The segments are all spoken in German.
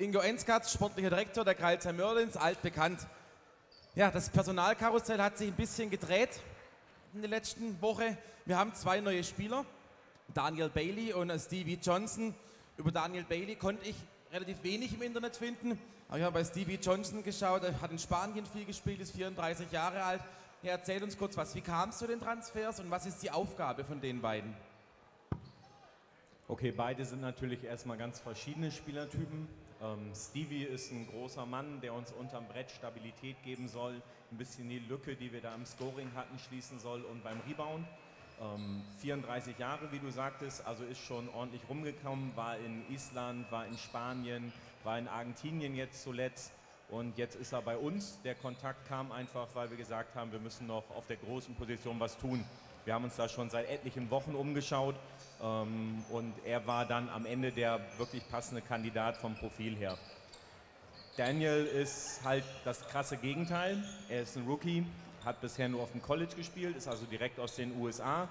Ingo Enskat, sportlicher Direktor der Crailsheim Merlins, altbekannt. Ja, das Personalkarussell hat sich ein bisschen gedreht in der letzten Woche. Wir haben zwei neue Spieler, Daniel Bailey und Stevie Johnson. Über Daniel Bailey konnte ich relativ wenig im Internet finden, aber ich habe bei Stevie Johnson geschaut, er hat in Spanien viel gespielt, ist 34 Jahre alt. Er erzählt uns kurz was, wie kam es zu den Transfers und was ist die Aufgabe von den beiden? Okay, beide sind natürlich erstmal ganz verschiedene Spielertypen. Stevie ist ein großer Mann, der uns unterm Brett Stabilität geben soll, ein bisschen die Lücke, die wir da im Scoring hatten, schließen soll und beim Rebound. 34 Jahre, wie du sagtest, also ist schon ordentlich rumgekommen, war in Island, war in Spanien, war in Argentinien jetzt zuletzt und jetzt ist er bei uns. Der Kontakt kam einfach, weil wir gesagt haben, wir müssen noch auf der großen Position was tun. Wir haben uns da schon seit etlichen Wochen umgeschaut und er war dann am Ende der wirklich passende Kandidat vom Profil her. Daniel ist halt das krasse Gegenteil. Er ist ein Rookie, hat bisher nur auf dem College gespielt, ist also direkt aus den USA.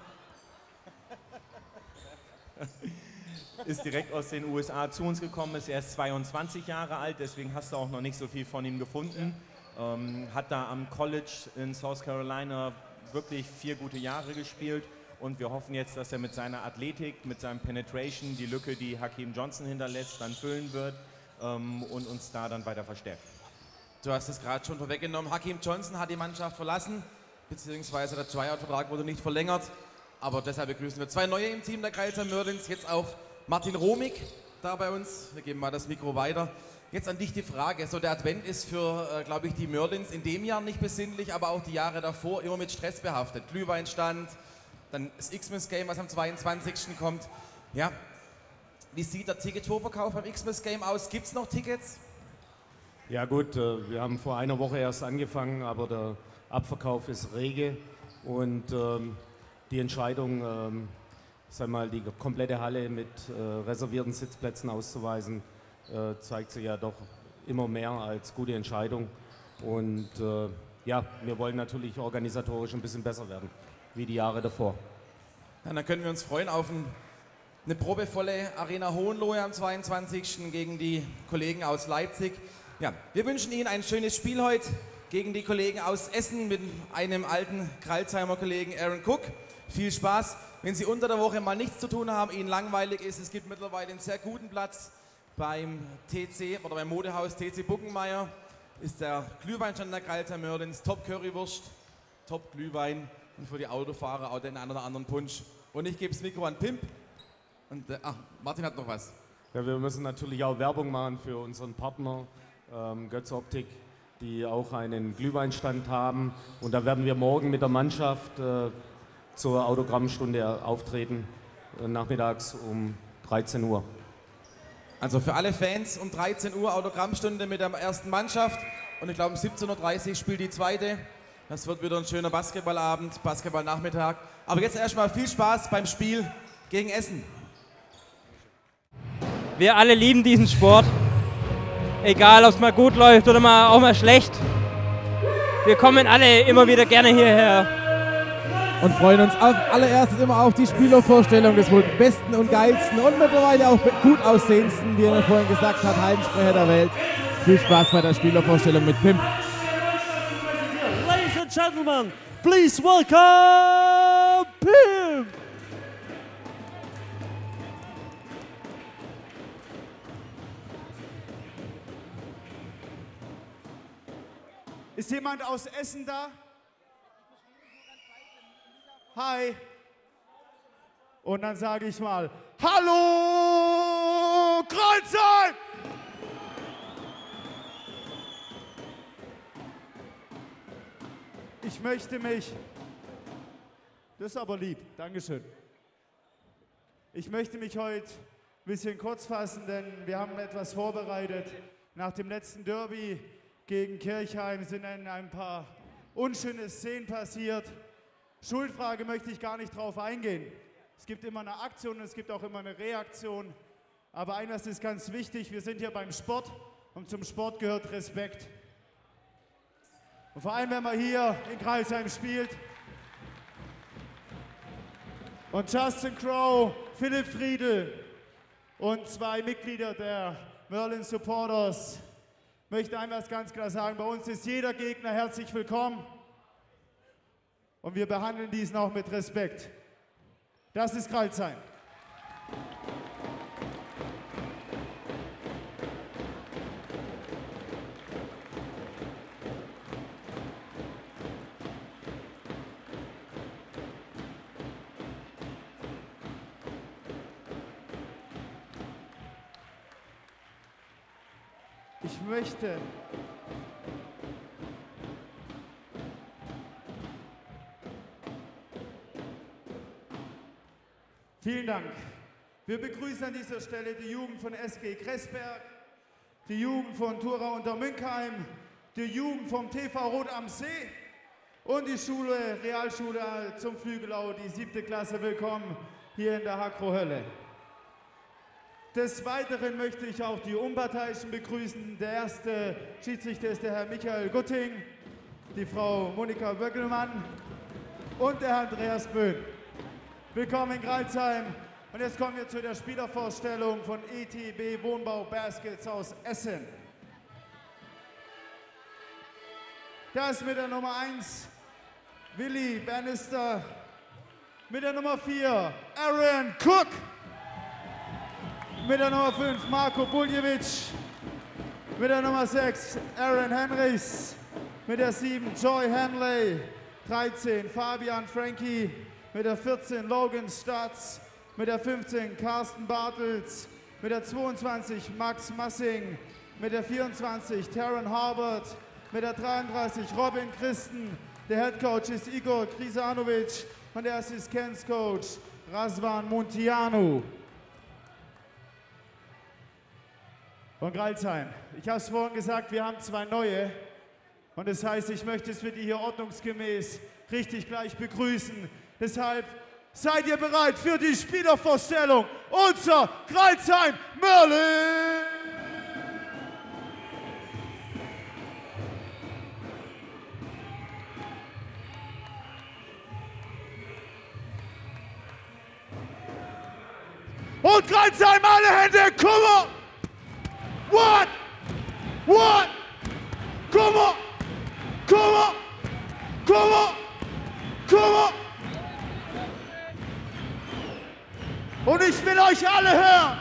Ist direkt aus den USA zu uns gekommen, ist erst 22 Jahre alt, deswegen hast du auch noch nicht so viel von ihm gefunden. Hat da am College in South Carolina wirklich 4 gute Jahre gespielt und wir hoffen jetzt, dass er mit seiner Athletik, mit seinem Penetration die Lücke, die Hakeem Johnson hinterlässt, dann füllen wird und uns da dann weiter verstärkt. Du hast es gerade schon vorweggenommen, Hakeem Johnson hat die Mannschaft verlassen, beziehungsweise der Tryout-Vertrag wurde nicht verlängert, aber deshalb begrüßen wir zwei neue im Team der Crailsheim Merlins, jetzt auch Martin Romig da bei uns, wir geben mal das Mikro weiter. Jetzt an dich die Frage, so der Advent ist für, glaube ich, die Merlins in dem Jahr nicht besinnlich, aber auch die Jahre davor immer mit Stress behaftet. Glühweinstand, dann das Xmas-Game, was am 22. kommt. Ja, wie sieht der Ticketvorverkauf beim Xmas-Game aus? Gibt es noch Tickets? Ja gut, wir haben vor einer Woche erst angefangen, aber der Abverkauf ist rege und die Entscheidung, sag mal, die komplette Halle mit reservierten Sitzplätzen auszuweisen, zeigt sich ja doch immer mehr als gute Entscheidung und ja, wir wollen natürlich organisatorisch ein bisschen besser werden, wie die Jahre davor. Ja, dann können wir uns freuen auf eine probevolle Arena Hohenlohe am 22. gegen die Kollegen aus Leipzig. Ja, wir wünschen Ihnen ein schönes Spiel heute gegen die Kollegen aus Essen mit einem alten Crailsheimer Kollegen Aaron Cook. Viel Spaß. Wenn Sie unter der Woche mal nichts zu tun haben, Ihnen langweilig ist, es gibt mittlerweile einen sehr guten Platz beim TC oder beim Modehaus TC Buckenmeier. Ist der Glühweinstand der Crailsheim Merlins, Top Currywurst, Top Glühwein und für die Autofahrer auch den einen oder anderen Punsch. Und ich gebe das Mikro an Pimp. Und Martin hat noch was. Ja, wir müssen natürlich auch Werbung machen für unseren Partner Götz Optik, die auch einen Glühweinstand haben. Und da werden wir morgen mit der Mannschaft zur Autogrammstunde auftreten, nachmittags um 13 Uhr. Also für alle Fans um 13 Uhr Autogrammstunde mit der ersten Mannschaft und ich glaube um 17:30 Uhr spielt die zweite. Das wird wieder ein schöner Basketballabend, Basketballnachmittag. Aber jetzt erstmal viel Spaß beim Spiel gegen Essen. Wir alle lieben diesen Sport, egal ob es mal gut läuft oder auch mal schlecht. Wir kommen alle immer wieder gerne hierher. Und freuen uns als allererstes immer auf die Spielervorstellung des wohl besten und geilsten und mittlerweile auch gut aussehendsten, wie er vorhin gesagt hat, Heimsprecher der Welt. Viel Spaß bei der Spielervorstellung mit Pimp. Ladies and gentlemen, please welcome Pimp! Ist jemand aus Essen da? Hi. Und dann sage ich mal, hallo Crailsheim! Ich möchte mich, das ist aber lieb, Dankeschön. Ich möchte mich heute ein bisschen kurz fassen, denn wir haben etwas vorbereitet. Nach dem letzten Derby gegen Kirchheim sind ein paar unschöne Szenen passiert. Schuldfrage möchte ich gar nicht drauf eingehen. Es gibt immer eine Aktion und es gibt auch immer eine Reaktion. Aber eines ist ganz wichtig, wir sind hier beim Sport und zum Sport gehört Respekt. Und vor allem, wenn man hier in Crailsheim spielt. Und Justin Crow, Philipp Friedl und zwei Mitglieder der Merlin Supporters. Ich möchte einmal ganz klar sagen, bei uns ist jeder Gegner herzlich willkommen. Und wir behandeln diesen auch mit Respekt. Das ist Crailsheim. Ich möchte vielen Dank. Wir begrüßen an dieser Stelle die Jugend von SG Kressberg, die Jugend von Thurau unter Münkheim, die Jugend vom TV Rot am See und die Realschule zum Flügelau, die 7. Klasse. Willkommen hier in der Hakro-Hölle. Des Weiteren möchte ich auch die Unparteiischen begrüßen. Der erste Schiedsrichter ist der Herr Michael Gutting, die Frau Monika Böckelmann und der Herr Andreas Böhn. Willkommen in Crailsheim. Und jetzt kommen wir zu der Spielervorstellung von ETB Wohnbau Baskets aus Essen. Da ist mit der Nummer 1 Willi Bannister, mit der Nummer 4 Aaron Cook, mit der Nummer 5 Marko Buljevic, mit der Nummer 6 Aaron Henrichs, mit der 7 Joy Hanley, 13 Fabian Frankie, mit der 14 Logan Statz, mit der 15 Carsten Bartels, mit der 22 Max Massing, mit der 24 Taron Harbert, mit der 33 Robin Christen. Der Head Coach ist Igor Krisanovic und der Assistenzcoach Razvan Muntianu. Von Crailsheim. Ich habe es vorhin gesagt, wir haben 2 neue. Und das heißt, ich möchte es für die hier ordnungsgemäß richtig gleich begrüßen. Deshalb seid ihr bereit für die Spielervorstellung unser Crailsheim Merlin! Und Crailsheim, alle Hände, come on! One! One! Come on! Come on! Come on! Come on! Und ich will euch alle hören!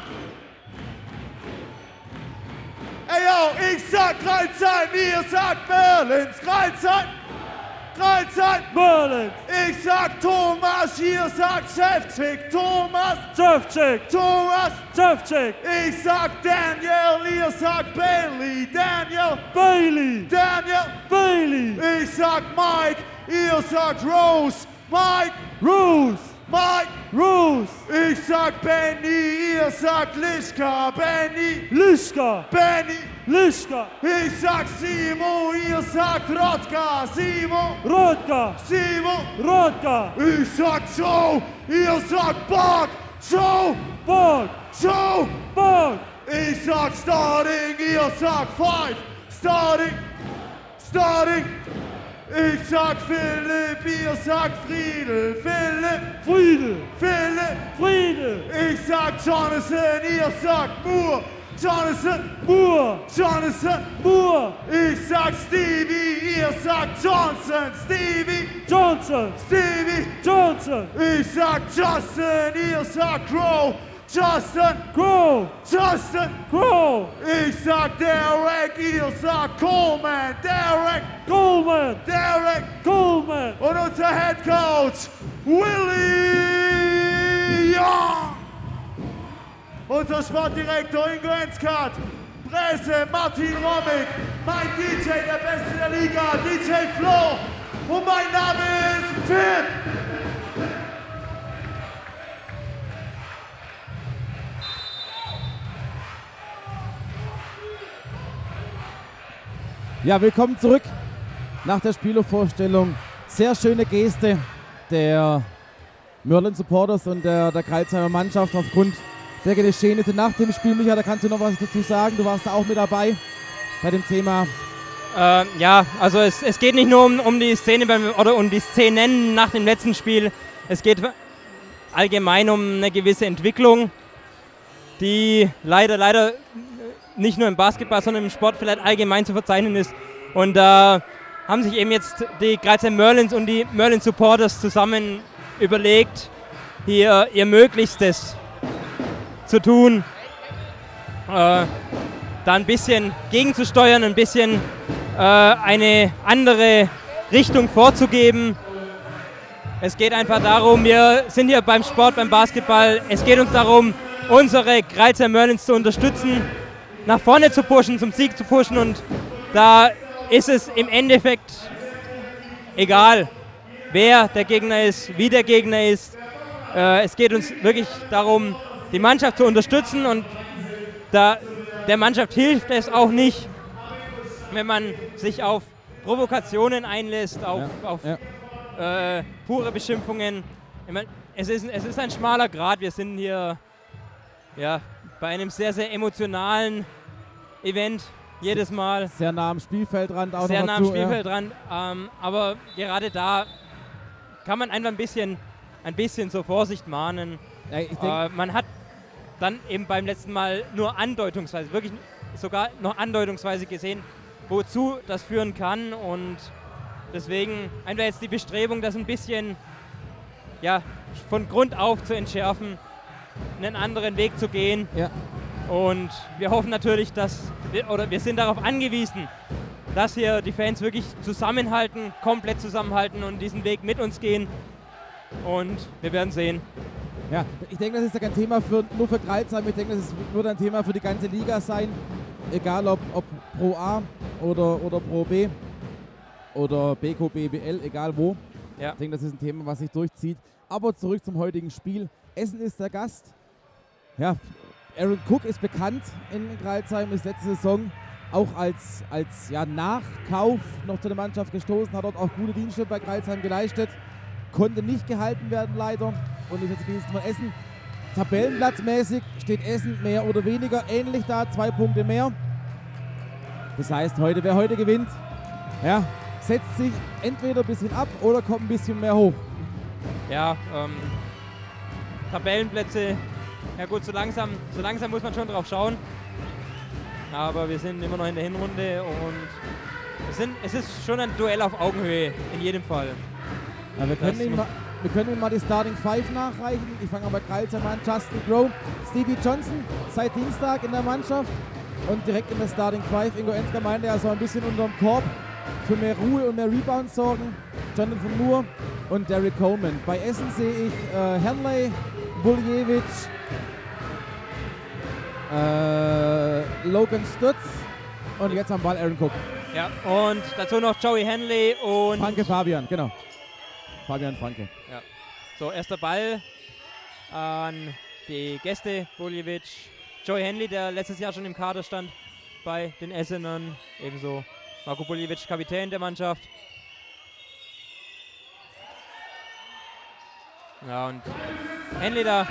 Ey yo, ich sag Crailsheim, ihr sagt Merlins, Crailsheim! Crailsheim, Merlin! Ich sag Thomas, ihr sagt Chefchick, Thomas! Chefchick! Thomas! Chefchick! Ich sag Daniel, ihr sagt Bailey, Daniel! Bailey! Daniel! Bailey! Ich sag Mike, ihr sagt Rose, Mike! Rose! Mike! Rose! Ich sag Benny, ihr sagt Lischka, Benny! Lischka! Benny! Lischka! Ich sag Simo, ihr sagt Rodka, Simo! Rodka! Simo! Rodka! Ich sag Joe, ihr sagt Bock, Joe! Bock! Joe! Bock! Ich sag Starting, ihr sagt Five, Starting! Starting! Ich sag Philipp, ihr sagt Friedel, Philipp, Friedel, Philipp, Friedel. Ich sag Jonathan, ihr sagt Moore, Jonathan, Moore, Jonathan, Moore. Ich sag Stevie, ihr sagt Johnson, Stevie, Johnson, Stevie, Johnson. Ich sag Justin, ihr sagt Crow, Justin, Crow, Justin, Crow. Ich sag Derek, ihr sagt Coleman, Derek, Coleman, Derek, Coleman. Und unser Head Coach, Willie Young. Unser Sportdirektor Ingo Enzkat, Presse Martin Rommig, mein DJ, der Beste der Liga, DJ Flo. Und mein Name ist Pip. Ja, willkommen zurück nach der Spielervorstellung. Sehr schöne Geste der Merlin Supporters und der Crailsheimer Mannschaft aufgrund der Geschehnisse nach dem Spiel. Micha, da kannst du noch was dazu sagen. Du warst da auch mit dabei bei dem Thema. Ja, also es geht nicht nur um die Szene oder um die Szenen nach dem letzten Spiel. Es geht allgemein um eine gewisse Entwicklung, die leider nicht nur im Basketball, sondern im Sport vielleicht allgemein zu verzeichnen ist. Und da haben sich eben jetzt die Kreilsheim Merlins und die Merlin Supporters zusammen überlegt, hier ihr Möglichstes zu tun, da ein bisschen gegenzusteuern, ein bisschen eine andere Richtung vorzugeben. Es geht einfach darum, wir sind hier beim Sport, beim Basketball, es geht uns darum, unsere Kreilsheim Merlins zu unterstützen, nach vorne zu pushen, zum Sieg zu pushen, und da ist es im Endeffekt egal, wer der Gegner ist, wie der Gegner ist. Es geht uns wirklich darum, die Mannschaft zu unterstützen, und der Mannschaft hilft es auch nicht, wenn man sich auf Provokationen einlässt, auf pure Beschimpfungen. Ich meine, es ist ein schmaler Grat. Wir sind hier bei einem sehr, sehr emotionalen Event jedes Mal. Sehr nah am Spielfeldrand auch sehr noch nah dazu, am Spielfeldrand. Aber gerade da kann man einfach ein bisschen zur Vorsicht mahnen. Ja, ich denk, Man hat dann eben beim letzten Mal nur andeutungsweise, wirklich sogar noch andeutungsweise gesehen, wozu das führen kann, und deswegen einfach jetzt die Bestrebung, das ein bisschen von Grund auf zu entschärfen, einen anderen Weg zu gehen. Ja. Und wir hoffen natürlich, wir sind darauf angewiesen, dass hier die Fans wirklich zusammenhalten, komplett zusammenhalten und diesen Weg mit uns gehen. Und wir werden sehen. Ja, ich denke, das ist ja kein Thema nur für Kreilsheim. Ich denke, das wird ein Thema für die ganze Liga sein. Egal ob Pro A oder Pro B oder BQ, BBL, egal wo. Ja. Ich denke, das ist ein Thema, was sich durchzieht. Aber zurück zum heutigen Spiel. Essen ist der Gast. Ja, Aaron Cook ist bekannt in Kreilsheim, ist letzte Saison auch als Nachkauf noch zu der Mannschaft gestoßen, hat dort auch gute Dienste bei Kreilsheim geleistet. Konnte nicht gehalten werden, leider. Und ist jetzt im Dienst von Essen. Tabellenplatzmäßig steht Essen mehr oder weniger ähnlich da, 2 Punkte mehr. Das heißt, wer heute gewinnt, setzt sich entweder ein bisschen ab oder kommt ein bisschen mehr hoch. Ja, Tabellenplätze, ja gut, so langsam muss man schon drauf schauen. Aber wir sind immer noch in der Hinrunde, und es ist schon ein Duell auf Augenhöhe, in jedem Fall. Ja, wir können ihm mal die Starting 5 nachreichen. Ich fange aber Kreilsheim an. Justin Grow, Stevie Johnson seit Dienstag in der Mannschaft und direkt in der Starting 5. Ingo Enzker meinte, er soll ein bisschen unterm Korb für mehr Ruhe und mehr Rebounds sorgen. Jonathan Moore und Derek Coleman. Bei Essen sehe ich Henley, Buljevic, Logan Stutz und jetzt am Ball Aaron Cook. Ja, und dazu noch Joey Henley und Franke Fabian, genau. Fabian Franke. Ja. So, erster Ball an die Gäste, Buljevic, Joey Henley, der letztes Jahr schon im Kader stand bei den Essenern, ebenso Marko Buljevic, Kapitän der Mannschaft. Ja, und Henley da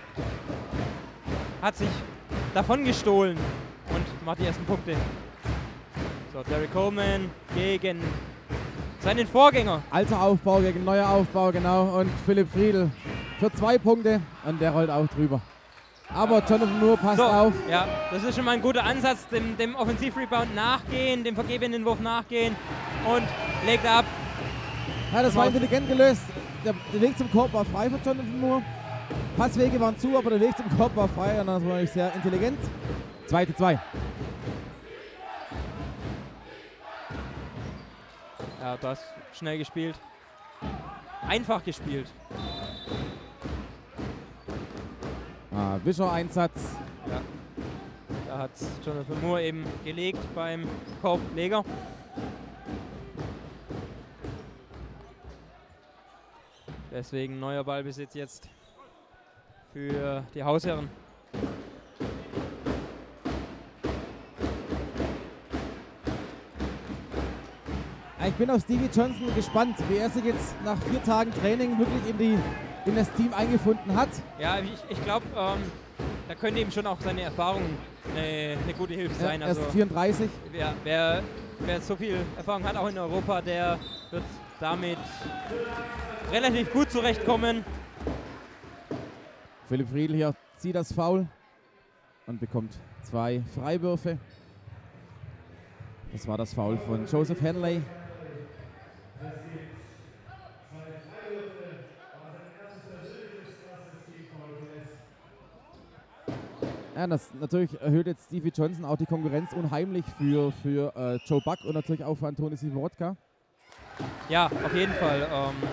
hat sich davon gestohlen und macht die ersten Punkte. So, Derek Coleman gegen seinen Vorgänger. Alter Aufbau gegen neuer Aufbau, genau. Und Philipp Friedl für 2 Punkte und der rollt auch drüber. Aber Jonathan Moore passt auf. Ja, das ist schon mal ein guter Ansatz, dem Offensivrebound nachgehen, dem vergebenen Wurf nachgehen und legt ab. Ja, das war intelligent gelöst. Der Weg zum Korb war frei für Jonathan Moore. Passwege waren zu, aber der Weg zum Korb war frei und das war natürlich sehr intelligent. 2:2. Ja, das schnell gespielt. Einfach gespielt. Wischer-Einsatz. Ja. Da hat Jonathan Moore eben gelegt beim Korbleger. Deswegen neuer Ballbesitz jetzt für die Hausherren. Ich bin auf Stevie Johnson gespannt, wie er sich jetzt nach 4 Tagen Training wirklich in das Team eingefunden hat. Ja, ich glaube, da könnte ihm schon auch seine Erfahrung eine gute Hilfe sein. Er ist 34. Wer so viel Erfahrung hat, auch in Europa, der wird damit relativ gut zurechtkommen. Philipp Friedl hier zieht das Foul und bekommt 2 Freiwürfe. Das war das Foul von Joseph Henley. Ja, das natürlich erhöht jetzt Stevie Johnson auch die Konkurrenz unheimlich für Joe Buck und natürlich auch für Antonis Sivodka. Ja, auf jeden Fall.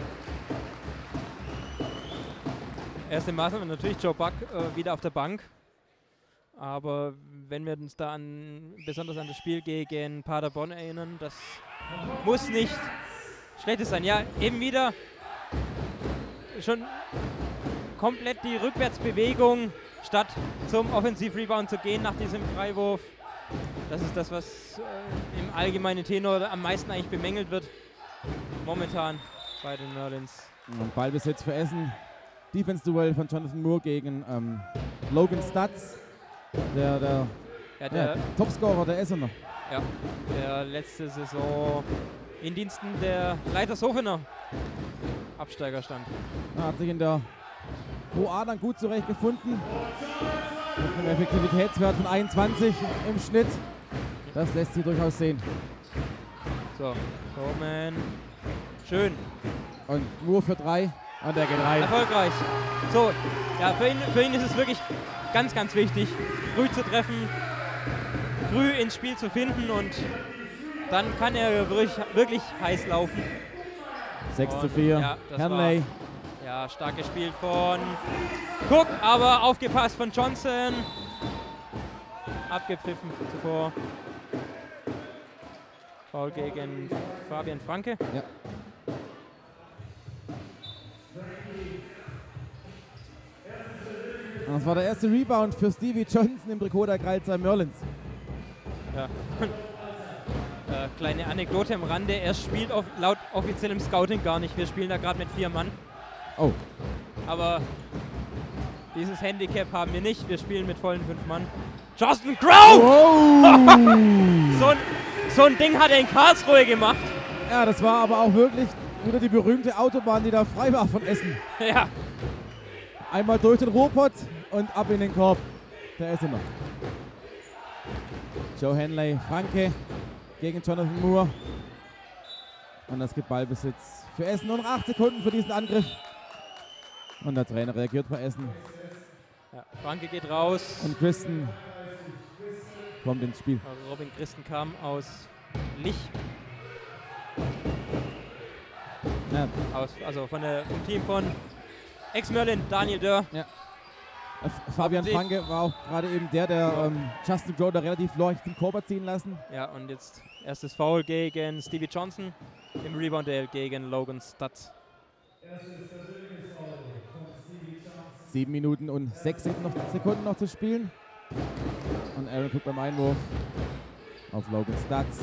Erste Maßnahme natürlich Joe Buck wieder auf der Bank. Aber wenn wir uns da besonders an das Spiel gegen Paderborn erinnern, das muss nicht schlechtes sein. Ja, eben wieder schon komplett die Rückwärtsbewegung, statt zum Offensiv-Rebound zu gehen nach diesem Freiwurf. Das ist das, was im allgemeinen Tenor am meisten eigentlich bemängelt wird. Momentan bei den Merlins. Und Ballbesitz für Essen. Defense-Duell von Jonathan Moore gegen Logan Stutz. Der Topscorer der Essener. Ja, der letzte Saison in Diensten der Leitersofener Absteiger stand. Er hat sich in der Pro A dann gut zurechtgefunden. Mit einem Effektivitätswert von 21 im Schnitt. Das lässt sich durchaus sehen. So, kommen. Schön. Und Moore für 3. Und der geht rein. Erfolgreich. So, ja, für ihn ist es wirklich ganz, ganz wichtig, früh zu treffen, früh ins Spiel zu finden und dann kann er wirklich heiß laufen. 6:4. Ja, Henley. Ja, stark gespielt von Cook, aber aufgepasst von Johnson. Abgepfiffen zuvor. Foul gegen Fabian Franke. Ja. Das war der erste Rebound für Stevie Johnson im Trikot der Kreilsheim Merlins. Ja. Kleine Anekdote am Rande, er spielt laut offiziellem Scouting gar nicht. Wir spielen da gerade mit 4 Mann. Oh. Aber dieses Handicap haben wir nicht. Wir spielen mit vollen 5 Mann. Justin Crow! Oh. so ein Ding hat er in Karlsruhe gemacht. Ja, das war aber auch wirklich wieder die berühmte Autobahn, die da frei war von Essen. Ja. Einmal durch den Ruhrpott und ab in den Korb. Der Essener. Joe Henley, Franke gegen Jonathan Moore. Und das gibt Ballbesitz für Essen. Nur noch 8 Sekunden für diesen Angriff. Und der Trainer reagiert bei Essen. Ja, Franke geht raus. Und Christen kommt ins Spiel. Also Robin Christen kam aus Lich. Ja. Also vom Team von Ex-Merlin Daniel Dörr. Ja. Fabian Franke war auch gerade eben der Justin Crow da relativ leicht den Korb ziehen lassen. Ja, und jetzt erstes Foul gegen Stevie Johnson im Rebound-Duell gegen Logan Stutz. 7 Minuten und 6 Sekunden noch zu spielen. Und Aaron guckt beim Einwurf auf Logan Stutz.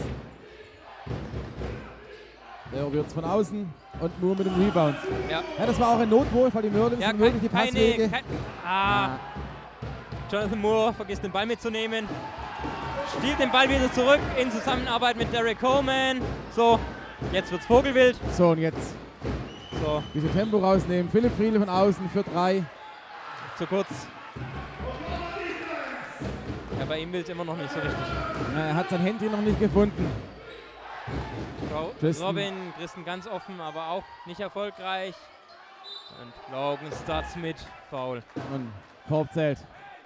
Der wird von außen und nur mit dem Rebound. Ja. Ja, das war auch ein Notwurf, weil die Merlins sind wirklich die Passwege. Jonathan Moore vergisst den Ball mitzunehmen. Stiehlt den Ball wieder zurück in Zusammenarbeit mit Derek Coleman. So, jetzt wird's Vogelwild. So, und jetzt so. Ein bisschen Tempo rausnehmen. Philipp Friedl von außen für 3. Zu kurz. Ja, bei ihm will es immer noch nicht so richtig. Er hat sein Handy noch nicht gefunden. Robin, Christen ganz offen, aber auch nicht erfolgreich. Und Logan Stutz mit Foul. Und Korb zählt.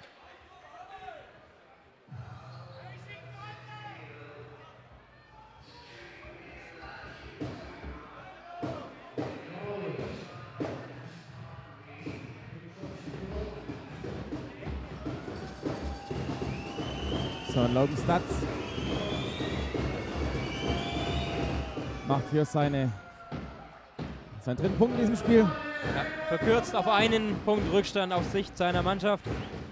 So, Logan Stutz macht hier seinen 3. Punkt in diesem Spiel. Ja, verkürzt auf 1 Punkt Rückstand aus Sicht seiner Mannschaft.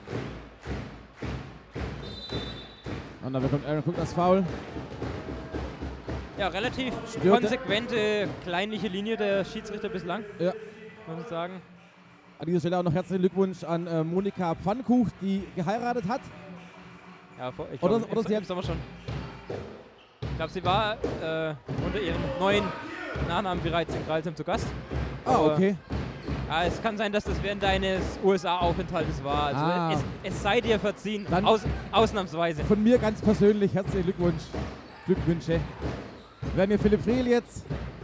Und dann bekommt Aaron Cook das Foul. Ja, relativ konsequente, kleinliche Linie der Schiedsrichter bislang. Ja. Muss ich sagen. An dieser Stelle auch noch herzlichen Glückwunsch an Monika Pfannkuch, die geheiratet hat. Ja, ich glaube, sie war unter ihrem neuen Nachnamen bereits in Kreilsheim zu Gast. Ah, okay. Ja, es kann sein, dass das während deines USA-Aufenthaltes war. Also es sei dir verziehen, Dann ausnahmsweise. Von mir ganz persönlich herzlichen Glückwunsch. Glückwünsche. Wir werden hier Philipp Friel jetzt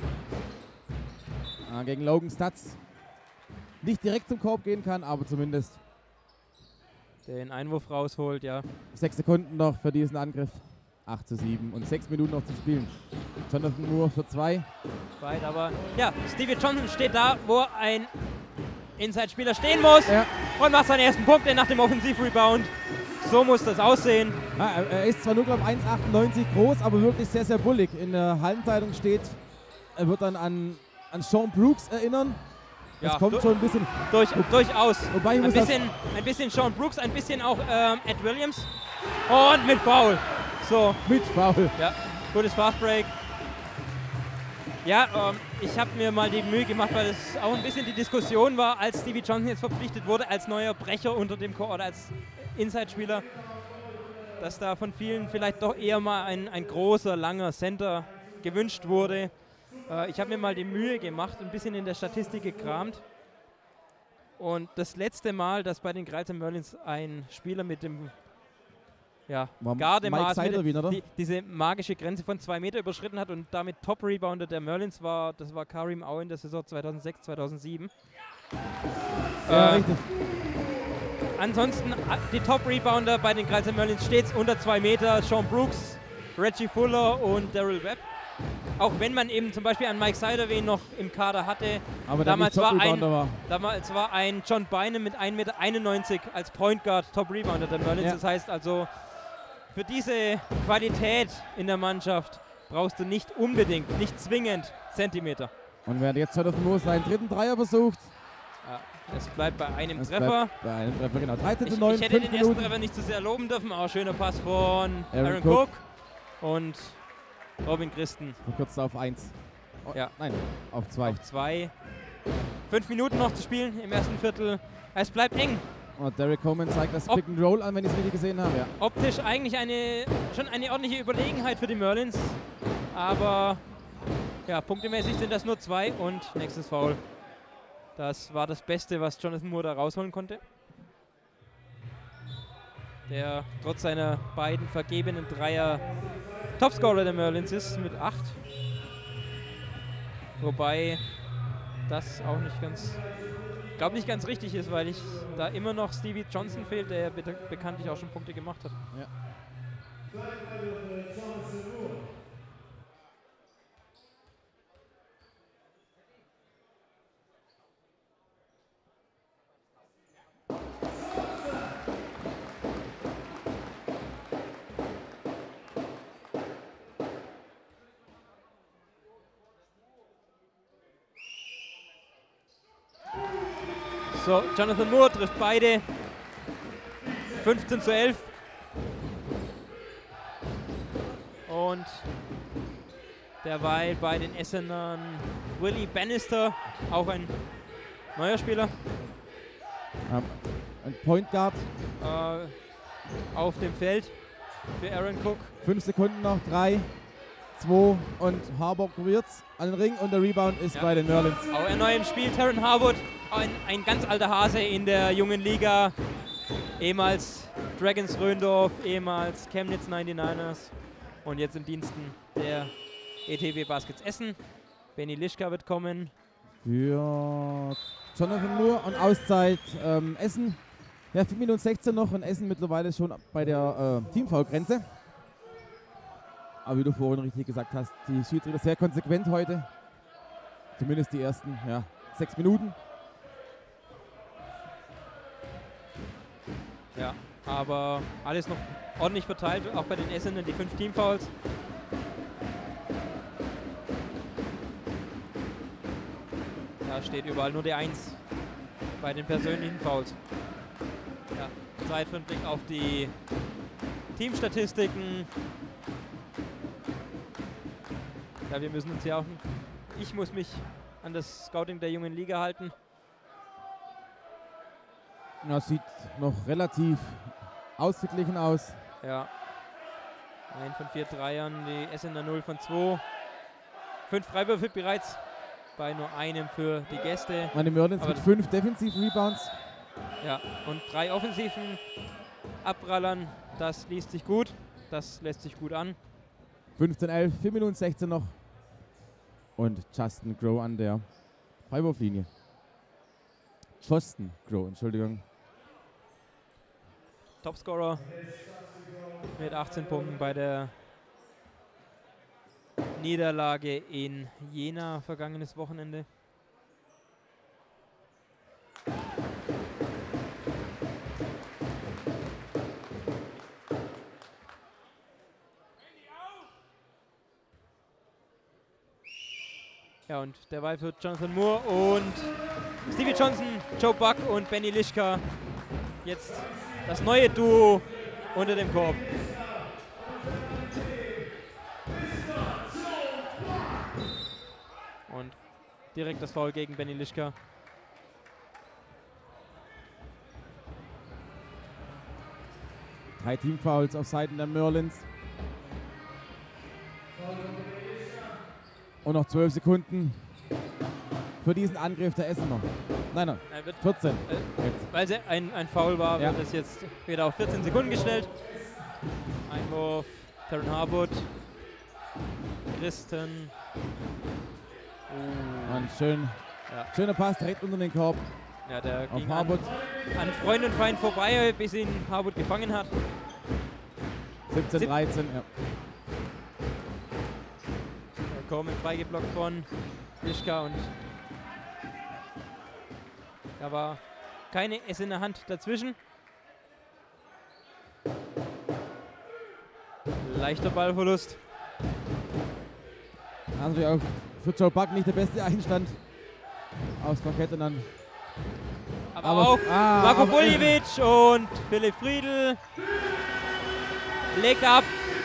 gegen Logan Stutz nicht direkt zum Korb gehen kann, aber zumindest Den Einwurf rausholt, ja. 6 Sekunden noch für diesen Angriff. 8:7 und 6 Minuten noch zu spielen. Jonathan Moore für 2. Weit, aber ja, Stevie Johnson steht da, wo ein Inside-Spieler stehen muss und macht seinen ersten Punkt nach dem Offensiv-Rebound. So muss das aussehen. Ja, er ist zwar nur, glaube ich, 1,98 groß, aber wirklich sehr, sehr bullig. In der Hallenzeitung steht, er wird dann an Sean Brooks erinnern. Das Ja, kommt schon ein bisschen. Durchaus. Wobei ich ein bisschen Sean Brooks, ein bisschen auch Ed Williams. Und mit Foul. So. Mit Foul. Ja, gutes Fastbreak. Ja, ich habe mir mal die Mühe gemacht, weil es auch ein bisschen die Diskussion war, als Stevie Johnson jetzt verpflichtet wurde, als neuer Brecher unter dem Chor oder als Inside-Spieler, dass da von vielen vielleicht doch eher mal ein großer, langer Center gewünscht wurde. Ich habe mir mal die Mühe gemacht, ein bisschen in der Statistik gekramt. Und das letzte Mal, dass bei den Greilsheim Merlins ein Spieler mit dem Gardemaß diese magische Grenze von 2 Meter überschritten hat und damit Top-Rebounder der Merlins war, das war Karim Au in der Saison 2006, 2007. Ja, richtig. Ansonsten die Top-Rebounder bei den Greilsheim Merlins stets unter 2 Meter. Sean Brooks, Reggie Fuller und Daryl Webb. Auch wenn man eben zum Beispiel einen Mike Siderway noch im Kader hatte. Aber damals war ein John Bynum mit 1,91 Meter als Point Guard Top-Rebounder der Merlins. Ja. Das heißt also, für diese Qualität in der Mannschaft brauchst du nicht unbedingt, nicht zwingend Zentimeter. Und während jetzt Jonathan Moore seinen dritten Dreier versucht. Ja, es bleibt bei einem Treffer. Bei einem Treffer, genau. 13:9. Ich hätte den ersten Treffer nicht zu sehr loben dürfen, aber schöner Pass von Aaron Cook und Robin Christen. Verkürzt auf 1. Oh, ja. Nein, auf 2. Auf 2. 5 Minuten noch zu spielen im ersten Viertel. Es bleibt eng. Und Derek Coleman zeigt das Pick and Roll an, wenn ich es richtig gesehen habe. Ja. Optisch eigentlich schon eine ordentliche Überlegenheit für die Merlins. Aber ja, punktemäßig sind das nur 2 und nächstes Foul. Das war das Beste, was Jonathan Moore da rausholen konnte. Der trotz seiner beiden vergebenen Dreier Topscorer der Merlins ist mit 8. Wobei das auch nicht ganz richtig ist, weil da immer noch Stevie Johnson fehlt, der bekanntlich auch schon Punkte gemacht hat. Ja. So, Jonathan Moore trifft beide. 15:11. Und derweil bei den Essenern Willie Bannister, auch ein neuer Spieler. Ein Point Guard. Auf dem Feld für Aaron Cook. 5 Sekunden noch. 3, 2 und Harbaugh probiert's an den Ring und der Rebound ist bei den Merlins. Auch er neu im Spiel, Terran Harwood, ein ganz alter Hase in der jungen Liga. Ehemals Dragons Röndorf, ehemals Chemnitz 99ers und jetzt im Diensten der ETW Baskets Essen. Benny Lischka wird kommen. Für Jonathan Moore und Auszeit Essen. Ja, 4 Minuten 16 noch und Essen mittlerweile schon bei der Teamfoul-Grenze. Aber wie du vorhin richtig gesagt hast, die Schiedsrichter sehr konsequent heute. Zumindest die ersten 6 Minuten. Ja, aber alles noch ordentlich verteilt, auch bei den Essenern die 5 Teamfouls. Da steht überall nur die 1 bei den persönlichen Fouls. Ja, Zeit für einen Blick auf die Teamstatistiken. Ja, wir müssen uns ja auch, ich muss mich an das Scouting der jungen Liga halten. Ja, sieht noch relativ ausgeglichen aus. Ja. 1 von 4 Dreiern, die Essener 0 von 2. 5 Freiwürfe bereits bei nur einem für die Gäste. Meine Merlins Aber mit 5 defensiven Rebounds. Ja, und 3 offensiven Abprallern. Das liest sich gut. Das lässt sich gut an. 15-11, 4 Minuten 16 noch. Und Justin Grow an der Freiwurflinie. Justin Grow, Entschuldigung. Topscorer mit 18 Punkten bei der Niederlage in Jena vergangenes Wochenende. Ja, und derweil für Jonathan Moore und Stevie Johnson, Joe Buck und Benny Lischka. Jetzt das neue Duo unter dem Korb. Und direkt das Foul gegen Benny Lischka. Drei Teamfouls auf Seiten der Merlins. Und noch 12 Sekunden für diesen Angriff der Essener. Nein, 14. Weil es ein Foul war, Ja. wird es jetzt wieder auf 14 Sekunden gestellt. Einwurf, Terran Harwood, Christen. Und schöner Pass direkt unter den Korb Ja, der auf ging Harwood. an Freund und Feind vorbei, bis ihn Harwood gefangen hat. 17-13. Ja. Kommen freigeblockt von Lischka und da war keine Essener Hand dazwischen. Leichter Ballverlust. Also auch für Joe Buck nicht der beste Einstand aufs Parkett und dann Aber auch Marko aber Buljevic und Philipp Friedl legt ab.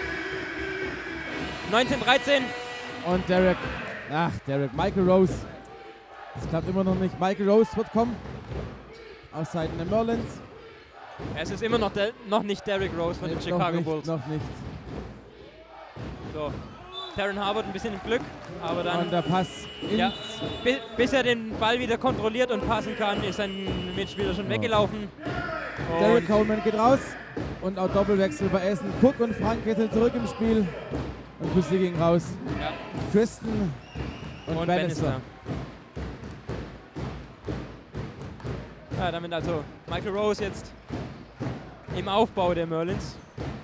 19-13. und Derek. Michael Rose. Es klappt immer noch nicht. Michael Rose wird kommen. Aus Seiten der Merlins. Es ist immer noch nicht Derrick Rose von den Noch Chicago nicht, Bulls. Noch nicht. So. Terran Harwood ein bisschen im Glück, aber dann, Und der Pass ins ja, bis er den Ball wieder kontrolliert und passen kann, ist sein Mitspieler schon weggelaufen. Derek Und Coleman geht raus. Und auch Doppelwechsel bei Essen. Cook und Franke sind zurück im Spiel. Und für sie ging raus. ja, Kristen und Bannister. Ja, damit also Michael Rose jetzt im Aufbau der Merlins.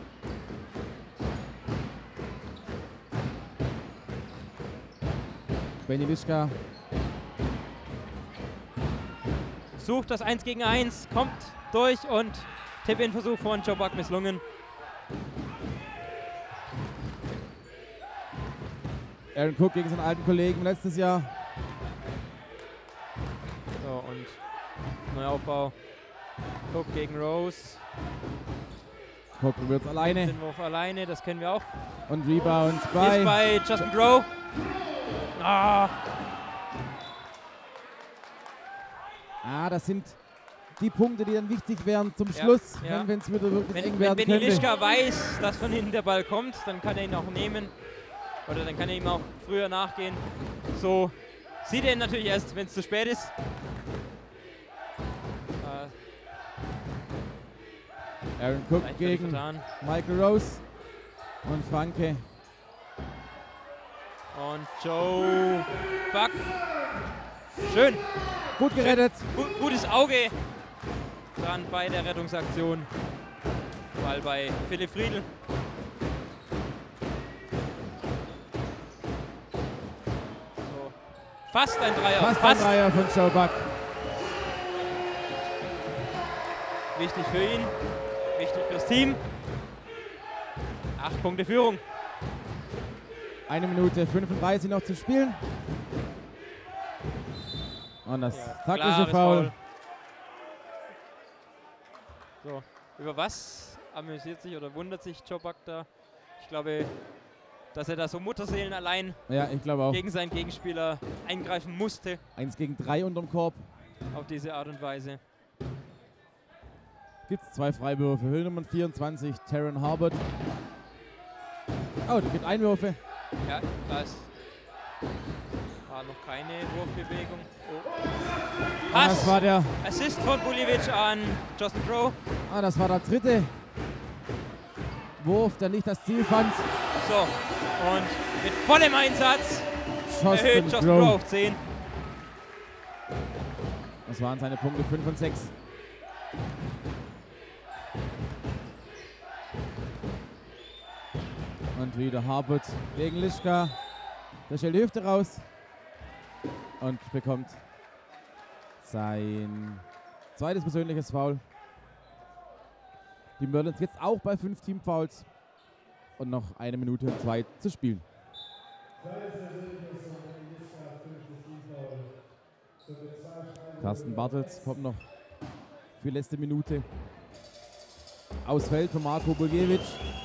Benny Lischka. Sucht das 1 gegen 1, kommt durch und Tip-In-Versuch von Joe Buck misslungen. Aaron Cook gegen seinen alten Kollegen letztes Jahr. So, und neuer Aufbau. Cook gegen Rose. Cook probiert es alleine. Den Wurf alleine, das kennen wir auch. Und Rebound Ist bei bei Justin Grow. das sind die Punkte, die dann wichtig wären zum Schluss, ja. wenn es wieder wirklich eng Wenn werden Benny könnte. Lischka weiß, dass von hinten der Ball kommt, dann kann er ihn auch nehmen. Oder dann kann er ihm auch früher nachgehen. So sieht er ihn natürlich erst, wenn es zu spät ist. Aaron Cook Leicht gegen vertan. Michael Rose und Franke. Und Joe Buck. Schön. Gut gerettet. Gutes Auge dran bei der Rettungsaktion. Ball bei Philipp Friedl. So. Fast ein Dreier. Fast ein Dreier von Joe Buck. Wichtig für ihn. Wichtig fürs Team. 8 Punkte Führung. 1 Minute 35 noch zu spielen. Und das taktische Klares Foul. So, über was amüsiert sich oder wundert sich Joe Buck da? Ich glaube, dass er da so Mutterseelen allein Ja, ich glaube auch. gegen seinen Gegenspieler eingreifen musste 1 gegen 3 unterm Korb. auf diese Art und Weise. Gibt es 2 Freiwürfe. Höhlnummer 24, Terran Harwood. Oh, die gibt Einwürfe. Ja, das War noch keine Wurfbewegung. Oh. Ah, das war der, Assist von Buljevic an Justin Crowe. das war der dritte Wurf, der nicht das Ziel fand. So, und mit vollem Einsatz erhöht Justin Crowe auf 10. Das waren seine Punkte 5 und 6. Und wieder Harbutt gegen Lischka. Der stellt die Hüfte raus und bekommt sein zweites persönliches Foul. Die Merlins jetzt auch bei 5 Teamfouls und noch 1 Minute und 2 zu spielen. Carsten Bartels kommt noch für letzte Minute. Ausfällt von Marko Buljevic.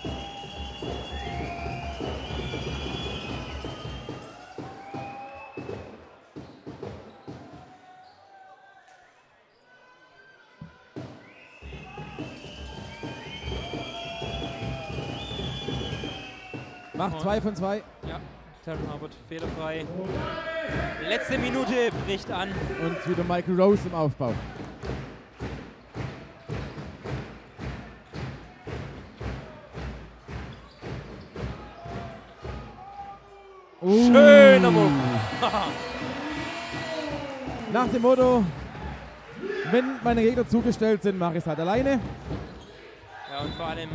Macht 2 von 2. Ja, Terran Harbutt fehlerfrei. Letzte Minute bricht an. Und wieder Michael Rose im Aufbau. Schöner Move. Nach dem Motto, wenn meine Gegner zugestellt sind, mache ich es halt alleine. Ja, und vor allem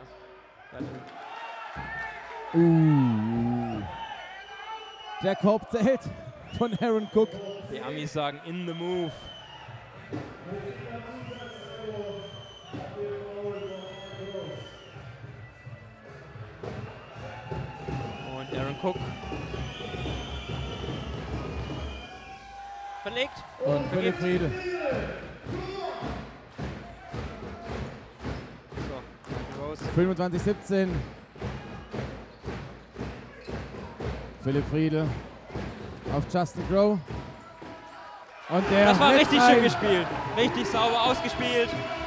Der Korb zählt von Aaron Cook. die Amis sagen in the move. Und Aaron Cook verlegt. Und Philipp Friedl. So, Rose. 25-17. Philipp Friedl auf Justin Crowe. Und der Das war lässt richtig ein. schön gespielt. Richtig sauber ausgespielt.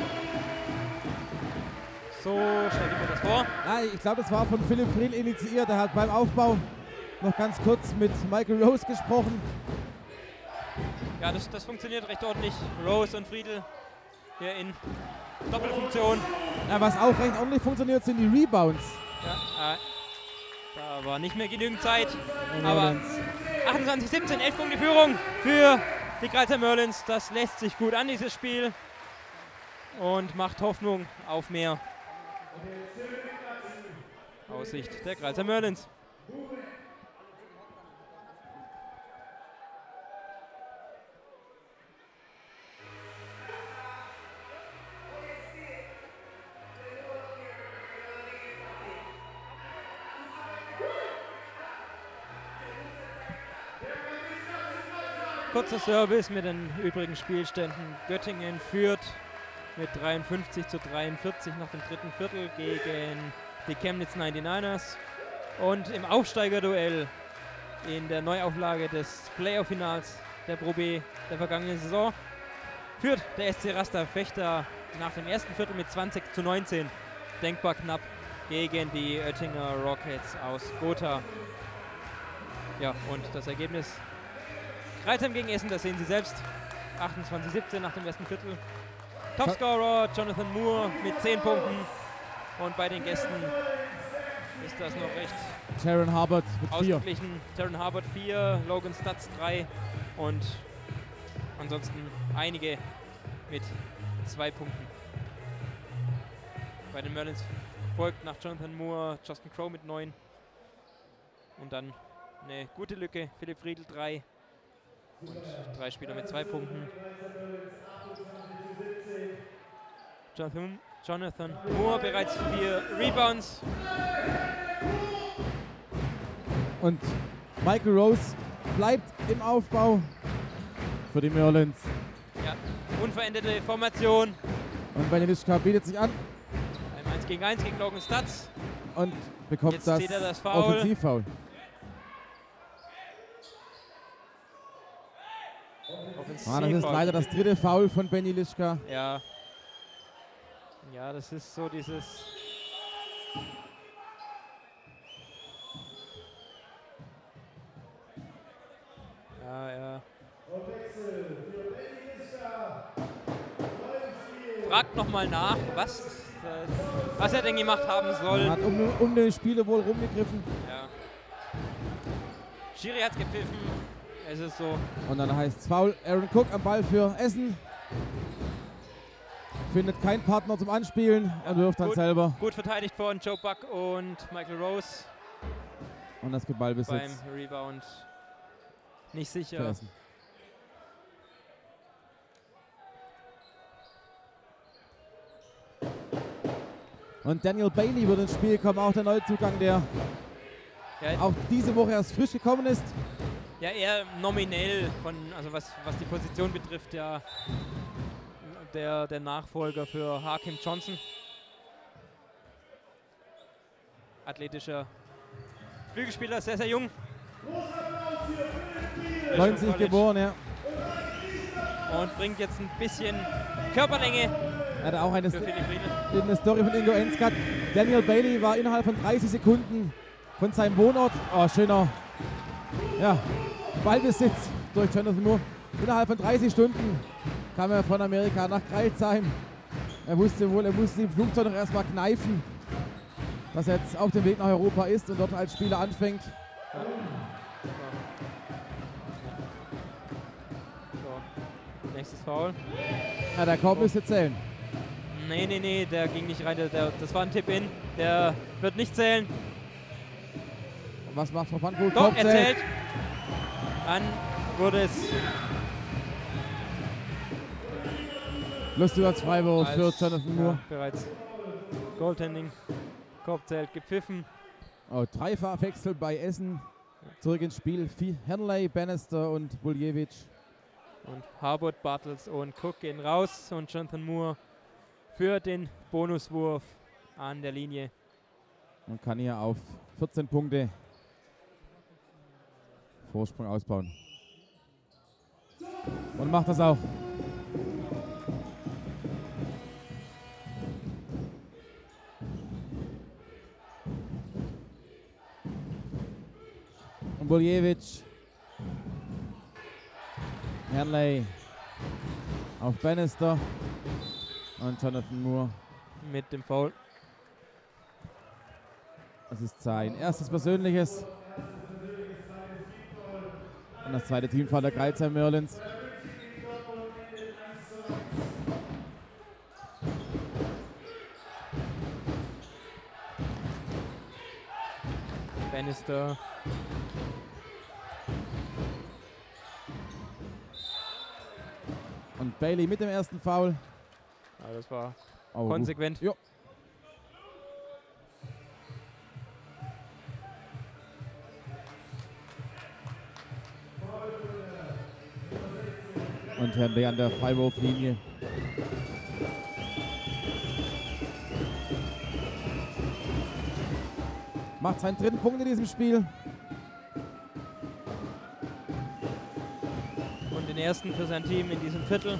So, stell dir mir das vor. Ich glaube, das war von Philipp Friedl initiiert. Er hat beim Aufbau noch ganz kurz mit Michael Rose gesprochen. Ja, das funktioniert recht ordentlich. Rose und Friedl hier in Doppelfunktion. Ja, was auch recht ordentlich funktioniert, sind die Rebounds. Ja, da war nicht mehr genügend Zeit. Aber 28-17, 11 Punkte Führung für die Grazer Merlins. Das lässt sich gut an, dieses Spiel. Und macht Hoffnung auf mehr. Aussicht der Grazer Merlins. Kurzer Service mit den übrigen Spielständen. Göttingen führt mit 53-43 nach dem dritten Viertel gegen die Chemnitz 99ers. Und im Aufsteigerduell in der Neuauflage des Playoff-Finals der Pro B der vergangenen Saison führt der SC Raster Vechta nach dem ersten Viertel mit 20-19 denkbar knapp gegen die Oettinger Rockets aus Gotha. Ja, und das Ergebnis Kreuzheim gegen Essen, das sehen Sie selbst. 28-17 nach dem ersten Viertel. Topscorer Jonathan Moore mit 10 Punkten. Und bei den Gästen ist das noch recht Terran Harbutt mit 4. ausgeglichen. Terran Harbutt 4, Logan Stutz 3 und ansonsten einige mit 2 Punkten. Bei den Merlins folgt nach Jonathan Moore Justin Crowe mit 9. Und dann eine gute Lücke, Philipp Friedl 3. Und 3 Spieler mit 2 Punkten. Jonathan Moore bereits 4 Rebounds. Und Michael Rose bleibt im Aufbau für die Merlins. Ja, unveränderte Formation. Und Benedischka bietet sich an Ein 1 gegen 1 gegen Logan Stutz. und bekommt Jetzt das zieht er das Foul. Offensivfoul. Das ist leider das dritte Foul von Benny Lischka. Ja. Ja, das ist so dieses. Ja, ja. Fragt nochmal nach, was er denn gemacht haben soll. Er hat um den Spieler wohl rumgegriffen. Ja. Schiri hat's gepfiffen. Es ist so. Und dann heißt es Foul. Aaron Cook am Ball für Essen. Findet keinen Partner zum Anspielen und wirft dann selber. Gut verteidigt von Joe Buck und Michael Rose. Und das gibt Ballbesitz. Beim Rebound nicht sicher. Und Daniel Bailey wird ins Spiel kommen, auch der Neuzugang, der auch diese Woche erst frisch gekommen ist. Ja, eher nominell, also was die Position betrifft, ja, der Nachfolger für Hakim Johnson. Athletischer Flügelspieler, sehr, sehr jung. 90 geboren, ja. Und bringt jetzt ein bisschen Körperlänge. Er hat auch eine Story von Ingo Enskat. Daniel Bailey war innerhalb von 30 Sekunden von seinem Wohnort. Oh, schöner Ballbesitz durch Jonathan Moore. Innerhalb von 30 Stunden kam er von Amerika nach Crailsheim. Er wusste wohl, er musste im Flugzeug noch erstmal kneifen, dass er jetzt auf dem Weg nach Europa ist und dort als Spieler anfängt. So, nächstes Foul. Ja, der Korb müsste zählen. Nee, der ging nicht rein. Das war ein Tip-In. Der wird nicht zählen. Und was macht Frau Pankow? Doch, er zählt. Dann wurde es lustiger Freiwurf für Jonathan Moore. Ja, bereits Goaltending. Korb zählt, gepfiffen. Oh, Dreifachwechsel bei Essen. Zurück ins Spiel. Henley, Bannister und Buljewicz. Und Harbert, Bartels und Cook gehen raus. Und Jonathan Moore für den Bonuswurf an der Linie. Man kann hier auf 14 Punkte Vorsprung ausbauen. Und macht das auch. Und Buljewicz. Henley auf Bannister. Und Jonathan Moore mit dem Foul. Das ist sein erstes persönliches. Und das zweite Teamfoul der Crailsheim Merlins. Bannister. Und Bailey mit dem ersten Foul. Ja, das war konsequent. Jo. Und Henley an der Freiwurflinie. Macht seinen dritten Punkt in diesem Spiel. Und den ersten für sein Team in diesem Viertel.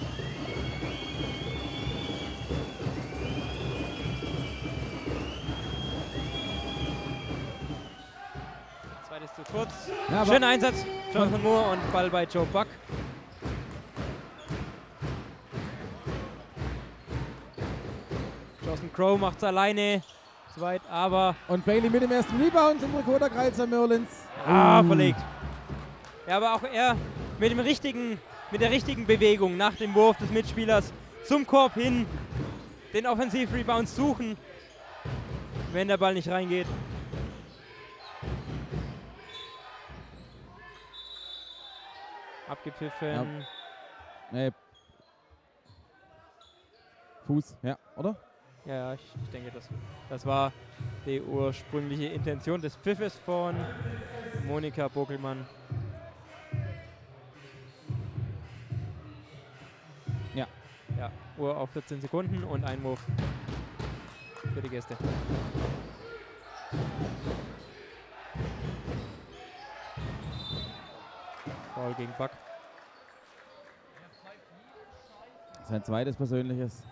Zweites zu kurz. Ja, schöner Einsatz. Jonathan Moore und Ball bei Joe Buck. Jawson Crow macht es alleine. Zu weit, aber. Und Bailey mit dem ersten Rebound im Rekord der Crailsheim Merlins. Verlegt. Ja, aber auch er mit der richtigen Bewegung nach dem Wurf des Mitspielers zum Korb hin, den Offensiv-Rebound suchen, wenn der Ball nicht reingeht. Abgepfiffen. Ja. Nee. Fuß, ja, oder? Ja, ich denke, das war die ursprüngliche Intention des Pfiffes von Monika Bokelmann. Ja. Ja, Uhr auf 14 Sekunden und Einwurf für die Gäste. Foul gegen Buck. Sein zweites persönliches.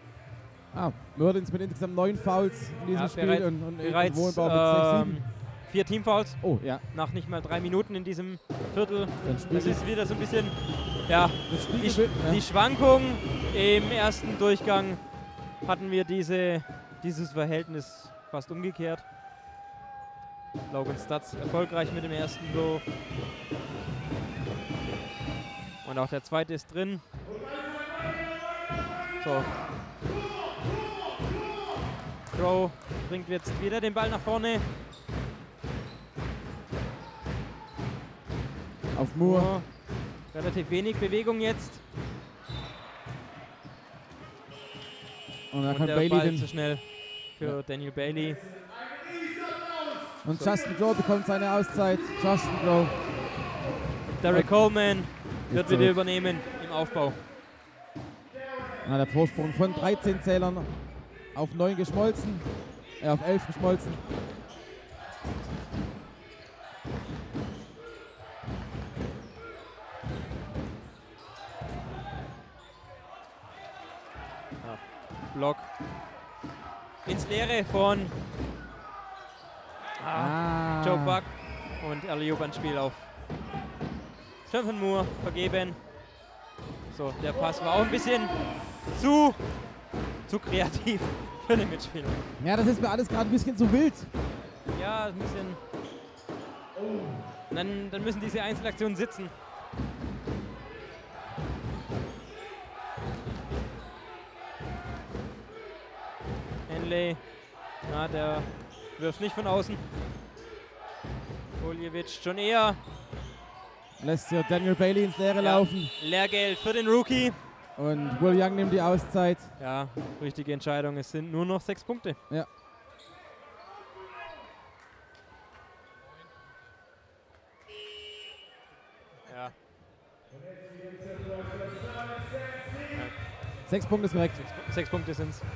Merlins mit insgesamt 9 Fouls in diesem Spiel und bereits Wohnbau mit 6-7. 4 Teamfouls. Oh, ja. Nach nicht mal 3 Minuten in diesem Viertel. Dann Das ist wieder so ein bisschen, ja, die ja. Schwankung. Im ersten Durchgang hatten wir dieses Verhältnis fast umgekehrt. Logan Stutz erfolgreich mit dem ersten Wurf. Und auch der zweite ist drin. So. Crow bringt jetzt wieder den Ball nach vorne. Auf Moore. Relativ wenig Bewegung jetzt. Und dann Und kann der Bailey Ball den. zu schnell für Daniel Bailey. Und Justin Crow bekommt seine Auszeit. Justin Crow. Derek Coleman wird zurück. wieder übernehmen im Aufbau. Na, der Vorsprung von 13 Zählern auf 9 geschmolzen. Auf 11 geschmolzen. Block ins Leere von Joe Buck und Alley-oop ans Spiel auf Jonathan Moore vergeben. So, der Pass war auch ein bisschen zu kreativ für den Mitspieler. Ja, das ist mir alles gerade ein bisschen zu wild. Ja, ein bisschen. Dann müssen diese Einzelaktionen sitzen. Henley, na, der wirft nicht von außen. Koljevic schon eher. Lässt hier Daniel Bailey ins Leere laufen. Lehrgeld für den Rookie. Und Will Young nimmt die Auszeit. Ja, richtige Entscheidung. Es sind nur noch 6 Punkte. Ja. Ja. 6 Punkte ist korrekt. 6 Punkte sind es.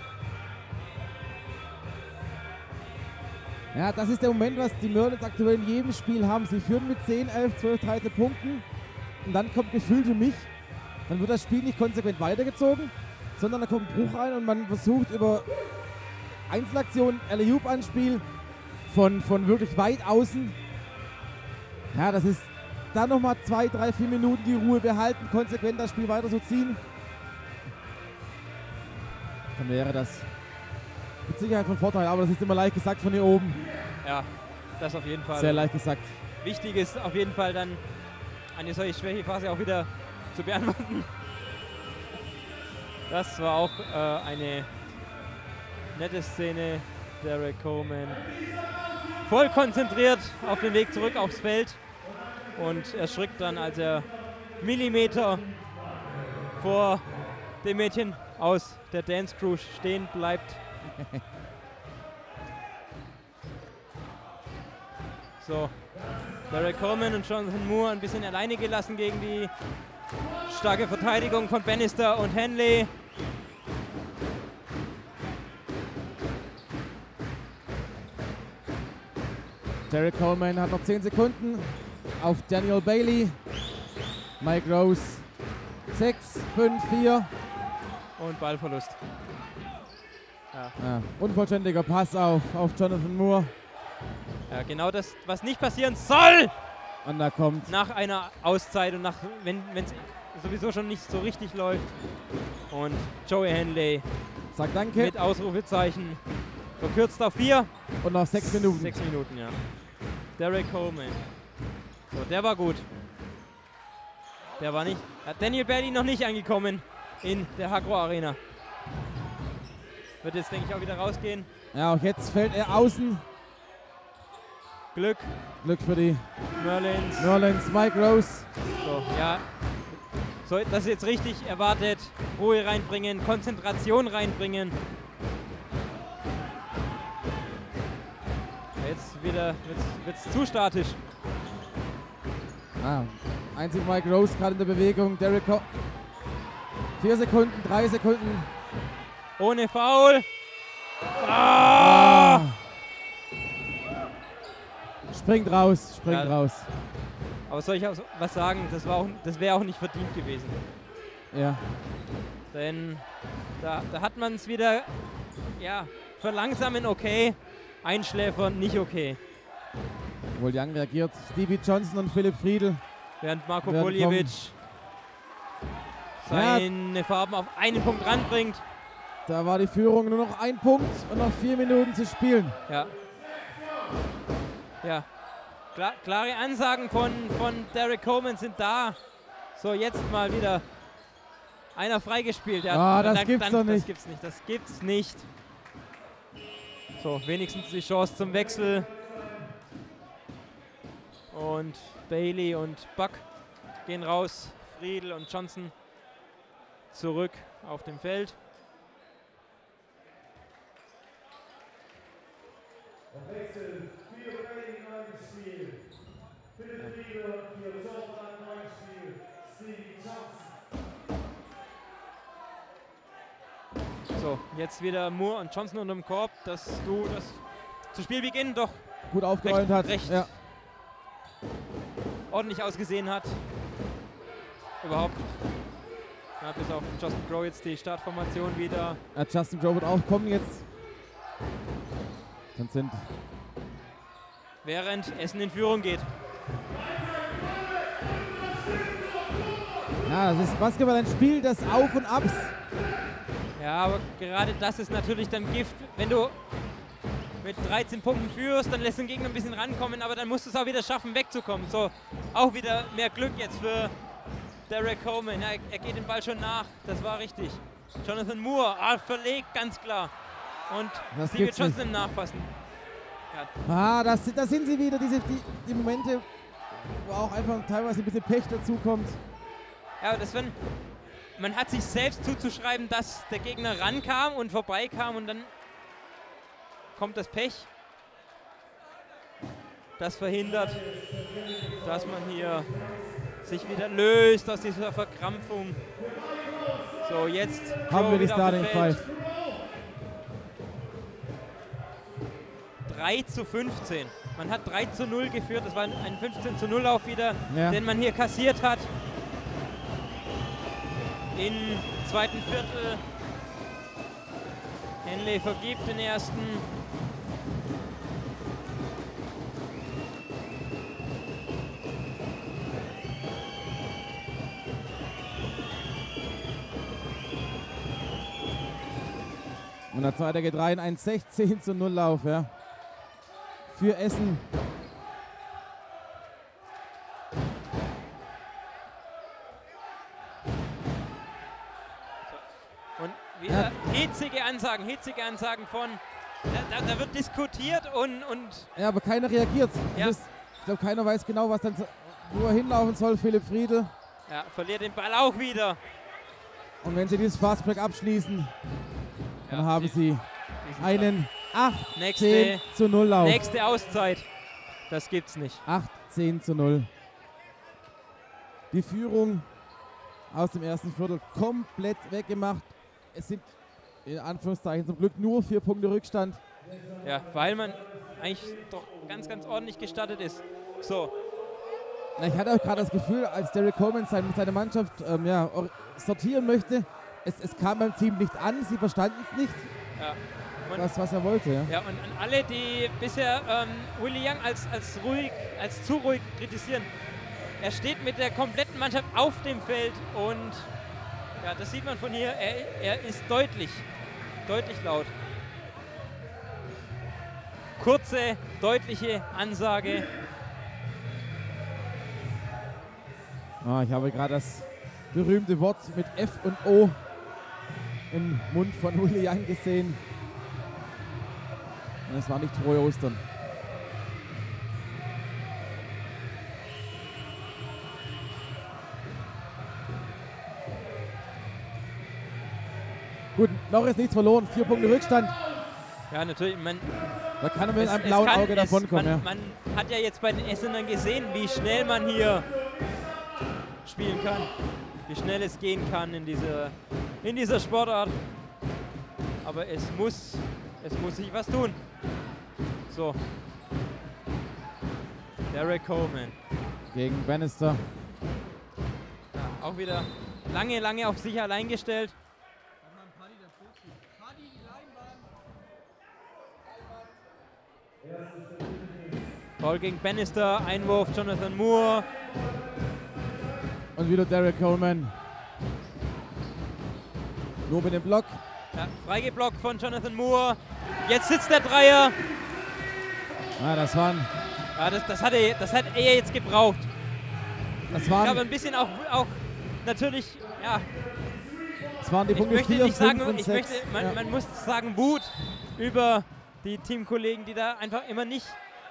Ja, das ist der Moment, was die Merlins aktuell in jedem Spiel haben. Sie führen mit 10, 11, 12, 13 Punkten. Und dann kommt Gefühl für mich, dann wird das Spiel nicht konsequent weitergezogen, sondern da kommt ein Bruch rein und man versucht über Einzelaktionen, Alley-oop-Anspiel von wirklich weit außen. Ja, das ist dann nochmal 2, 3, 4 Minuten die Ruhe behalten, konsequent das Spiel weiter so ziehen. Dann wäre das mit Sicherheit von Vorteil, aber das ist immer leicht gesagt von hier oben. Ja, das auf jeden Fall. Sehr leicht gesagt. Wichtig ist auf jeden Fall dann eine solche Schwächephase auch wieder zu beantworten. Das war auch eine nette Szene. Derek Coleman voll konzentriert auf den Weg zurück aufs Feld und erschrickt dann, als er Millimeter vor dem Mädchen aus der Dance Crew stehen bleibt. So, Derek Coleman und Jonathan Moore ein bisschen alleine gelassen gegen die starke Verteidigung von Bannister und Henley. Derek Coleman hat noch 10 Sekunden auf Daniel Bailey. Mike Rose 6, 5, 4. Und Ballverlust. Ja, unvollständiger Pass auf Jonathan Moore. Ja, genau das, was nicht passieren soll Und da kommt nach einer Auszeit und wenn es sowieso schon nicht so richtig läuft. Und Joey Henley sagt Danke mit Ausrufezeichen verkürzt auf 4. und noch 6 Minuten. 6 Minuten, ja. Derek Coleman. So, der war gut. Der war nicht. Daniel Bailey noch nicht angekommen in der Hagro Arena. Wird jetzt, denke ich, auch wieder rausgehen. Ja, auch jetzt fällt er außen. Glück für die Merlins. Merlins. Mike Rose. So, ja. So, das ist jetzt richtig erwartet. Ruhe reinbringen, Konzentration reinbringen. Jetzt wieder wird's zu statisch. Einzig Mike Rose gerade in der Bewegung. Derek 4 Sekunden, 3 Sekunden. Ohne Foul. Springt raus, raus. Aber soll ich auch was sagen? Das wäre auch nicht verdient gewesen. Ja. Denn da hat man es wieder, ja, verlangsamen okay, einschläfern nicht okay. Woljang reagiert. Stevie Johnson und Philipp Friedl. Während Marko werden Buljevic seine Farben auf einen Punkt ranbringt. Da war die Führung nur noch 1 Punkt und noch 4 Minuten zu spielen. Ja. Ja. Klare Ansagen von Derek Coleman sind da. So, jetzt mal wieder einer freigespielt. Ja, das gibt's doch nicht. Das gibt's nicht. So, wenigstens die Chance zum Wechsel. Und Bailey und Buck gehen raus. Friedl und Johnson zurück auf dem Feld. Wechsel, 4 Training eingespielt. Philipp Friedl, 4 Jordan eingespielt. Stevie Johnson. So, jetzt wieder Moore und Johnson unterm Korb, dass du das zu Spielbeginn doch Gut aufgeräumt hat. recht Ja. ordentlich ausgesehen hat. Überhaupt. Ja, bis auf Justin Crowe jetzt die Startformation wieder. Justin Crowe wird auch kommen jetzt. Dann sind Während Essen in Führung geht. ja, das ist Basketball ein Spiel des Auf und Abs. Ja, aber gerade das ist natürlich dann Gift. Wenn du mit 13 Punkten führst, dann lässt den Gegner ein bisschen rankommen, aber dann musst du es auch wieder schaffen, wegzukommen. So, auch wieder mehr Glück jetzt für Derek Coleman. Ja, er geht den Ball schon nach, das war richtig. Jonathan Moore, verlegt, ganz klar. Und Stevie Johnson im Nachfassen. Ja. Da sind sie wieder, die Momente, wo auch einfach teilweise ein bisschen Pech dazukommt. Ja, man hat sich selbst zuzuschreiben, dass der Gegner rankam und vorbeikam und dann kommt das Pech. Das verhindert, dass man hier sich wieder löst aus dieser Verkrampfung. So, jetzt haben wir die Starting Five. 3:15. Man hat 3:0 geführt. Das war ein 15:0 Lauf wieder, den man hier kassiert hat. Im zweiten Viertel. Henley vergibt den ersten. Und der zweite geht rein, ein 16:0 Lauf, ja. Für Essen. Und wieder hitzige Ansagen von, da wird diskutiert und ja, aber keiner reagiert. Ja. Ich glaube, keiner weiß genau, wo er hinlaufen soll, Philipp Friedl. Ja, verliert den Ball auch wieder. Und wenn sie dieses Fastbreak abschließen, dann haben sie einen 18:0 Lauf. Nächste Auszeit. Das gibt's nicht. 18:0. Die Führung aus dem ersten Viertel komplett weggemacht. Es sind in Anführungszeichen zum Glück nur 4 Punkte Rückstand. Ja, weil man eigentlich doch ganz, ganz ordentlich gestartet ist. So. Ich hatte auch gerade das Gefühl, als Derek Coleman seine Mannschaft sortieren möchte, es kam beim Team nicht an, sie verstanden es nicht. Ja. Was er wollte. Ja, ja, und an alle, die bisher Willie Young als zu ruhig kritisieren. Er steht mit der kompletten Mannschaft auf dem Feld und ja, das sieht man von hier. Er ist deutlich laut. Kurze, deutliche Ansage. Ich habe gerade das berühmte Wort mit F und O im Mund von Willie Young gesehen. Und es war nicht frohe Ostern. Gut, noch ist nichts verloren. 4 Punkte Rückstand. Ja, natürlich. Da kann er mit einem blauen Auge davonkommen. Man hat ja jetzt bei den Essenern gesehen, wie schnell man hier spielen kann. Wie schnell es gehen kann in dieser Sportart. Aber es muss sich was tun. So. Derek Coleman. Gegen Bannister. Ja, auch wieder lange auf sich allein gestellt. Foul gegen Bannister, Einwurf Jonathan Moore. Und wieder Derek Coleman. Nur mit dem Block. Ja, freigeblockt von Jonathan Moore. Jetzt sitzt der Dreier. Ja, das waren... Ja, das hat er jetzt gebraucht. Das waren, ich glaube, ein bisschen auch natürlich, ja. Das waren die Ich Punkte möchte 4, nicht 5 sagen, und 6. man muss sagen Wut über die Teamkollegen, die da einfach immer nicht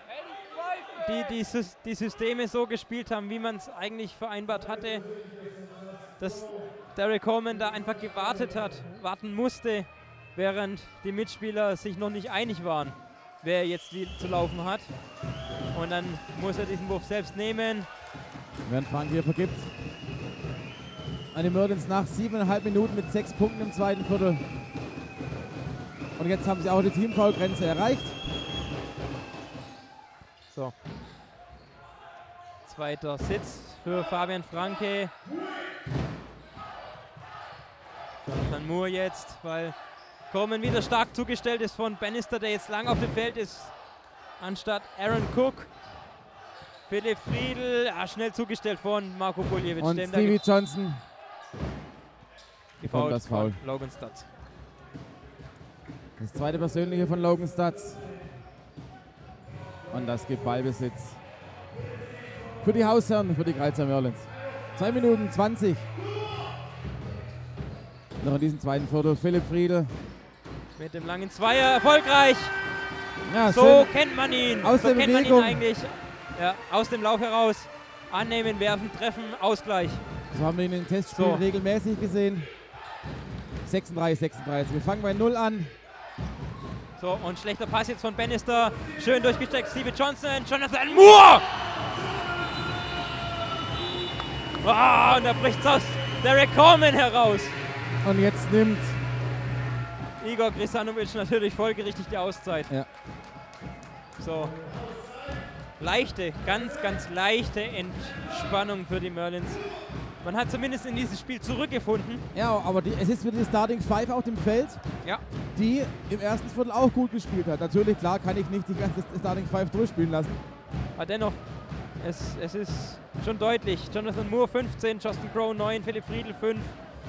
die Systeme so gespielt haben, wie man es eigentlich vereinbart hatte. Dass Derek Coleman da einfach warten musste, während die Mitspieler sich noch nicht einig waren, wer jetzt wie zu laufen hat. Und dann muss er diesen Wurf selbst nehmen. Während Frank hier vergibt. An die Merlins nach 7,5 Minuten mit 6 Punkten im zweiten Viertel. Und jetzt haben sie auch die Teamfoul-Grenze erreicht. So. Zweiter Sitz für Fabian Franke. Jonathan Moore jetzt, weil Coleman wieder stark zugestellt ist von Bannister, der jetzt lang auf dem Feld ist, anstatt Aaron Cook. Philipp Friedl, schnell zugestellt von Marco Buljevic. Und Stevie Johnson. Gefoult das Foul. von Logan Stutz. Das zweite persönliche von Logan Stutz. Und das gibt Ballbesitz für die Hausherren, für die Grazer Merlins. 2 Minuten 20. Noch in diesem zweiten Viertel Philipp Friedl. Mit dem langen Zweier erfolgreich. Ja, so kennt man ihn. Aus so der kennt man ihn Bewegung. eigentlich. Ja, aus dem Lauf heraus. Annehmen, werfen, treffen, Ausgleich. So haben wir ihn in den Testspielen regelmäßig gesehen. 36, 36. Wir fangen bei 0 an. So, und schlechter Pass jetzt von Bannister. Schön durchgesteckt, Stevie Johnson, Jonathan Moore! Und da bricht es aus Derek Coleman heraus. Und jetzt nimmt Igor Krisanovic natürlich folgerichtig die Auszeit. Ja. So. Leichte, ganz leichte Entspannung für die Merlins. Man hat zumindest in dieses Spiel zurückgefunden. Ja, aber es ist wieder die Starting Five auf dem Feld, ja, die im ersten Viertel auch gut gespielt hat. Natürlich, klar, kann ich nicht die ganze Starting Five durchspielen lassen. Aber dennoch, es ist schon deutlich. Jonathan Moore 15, Justin Crowe 9, Philipp Friedl 5.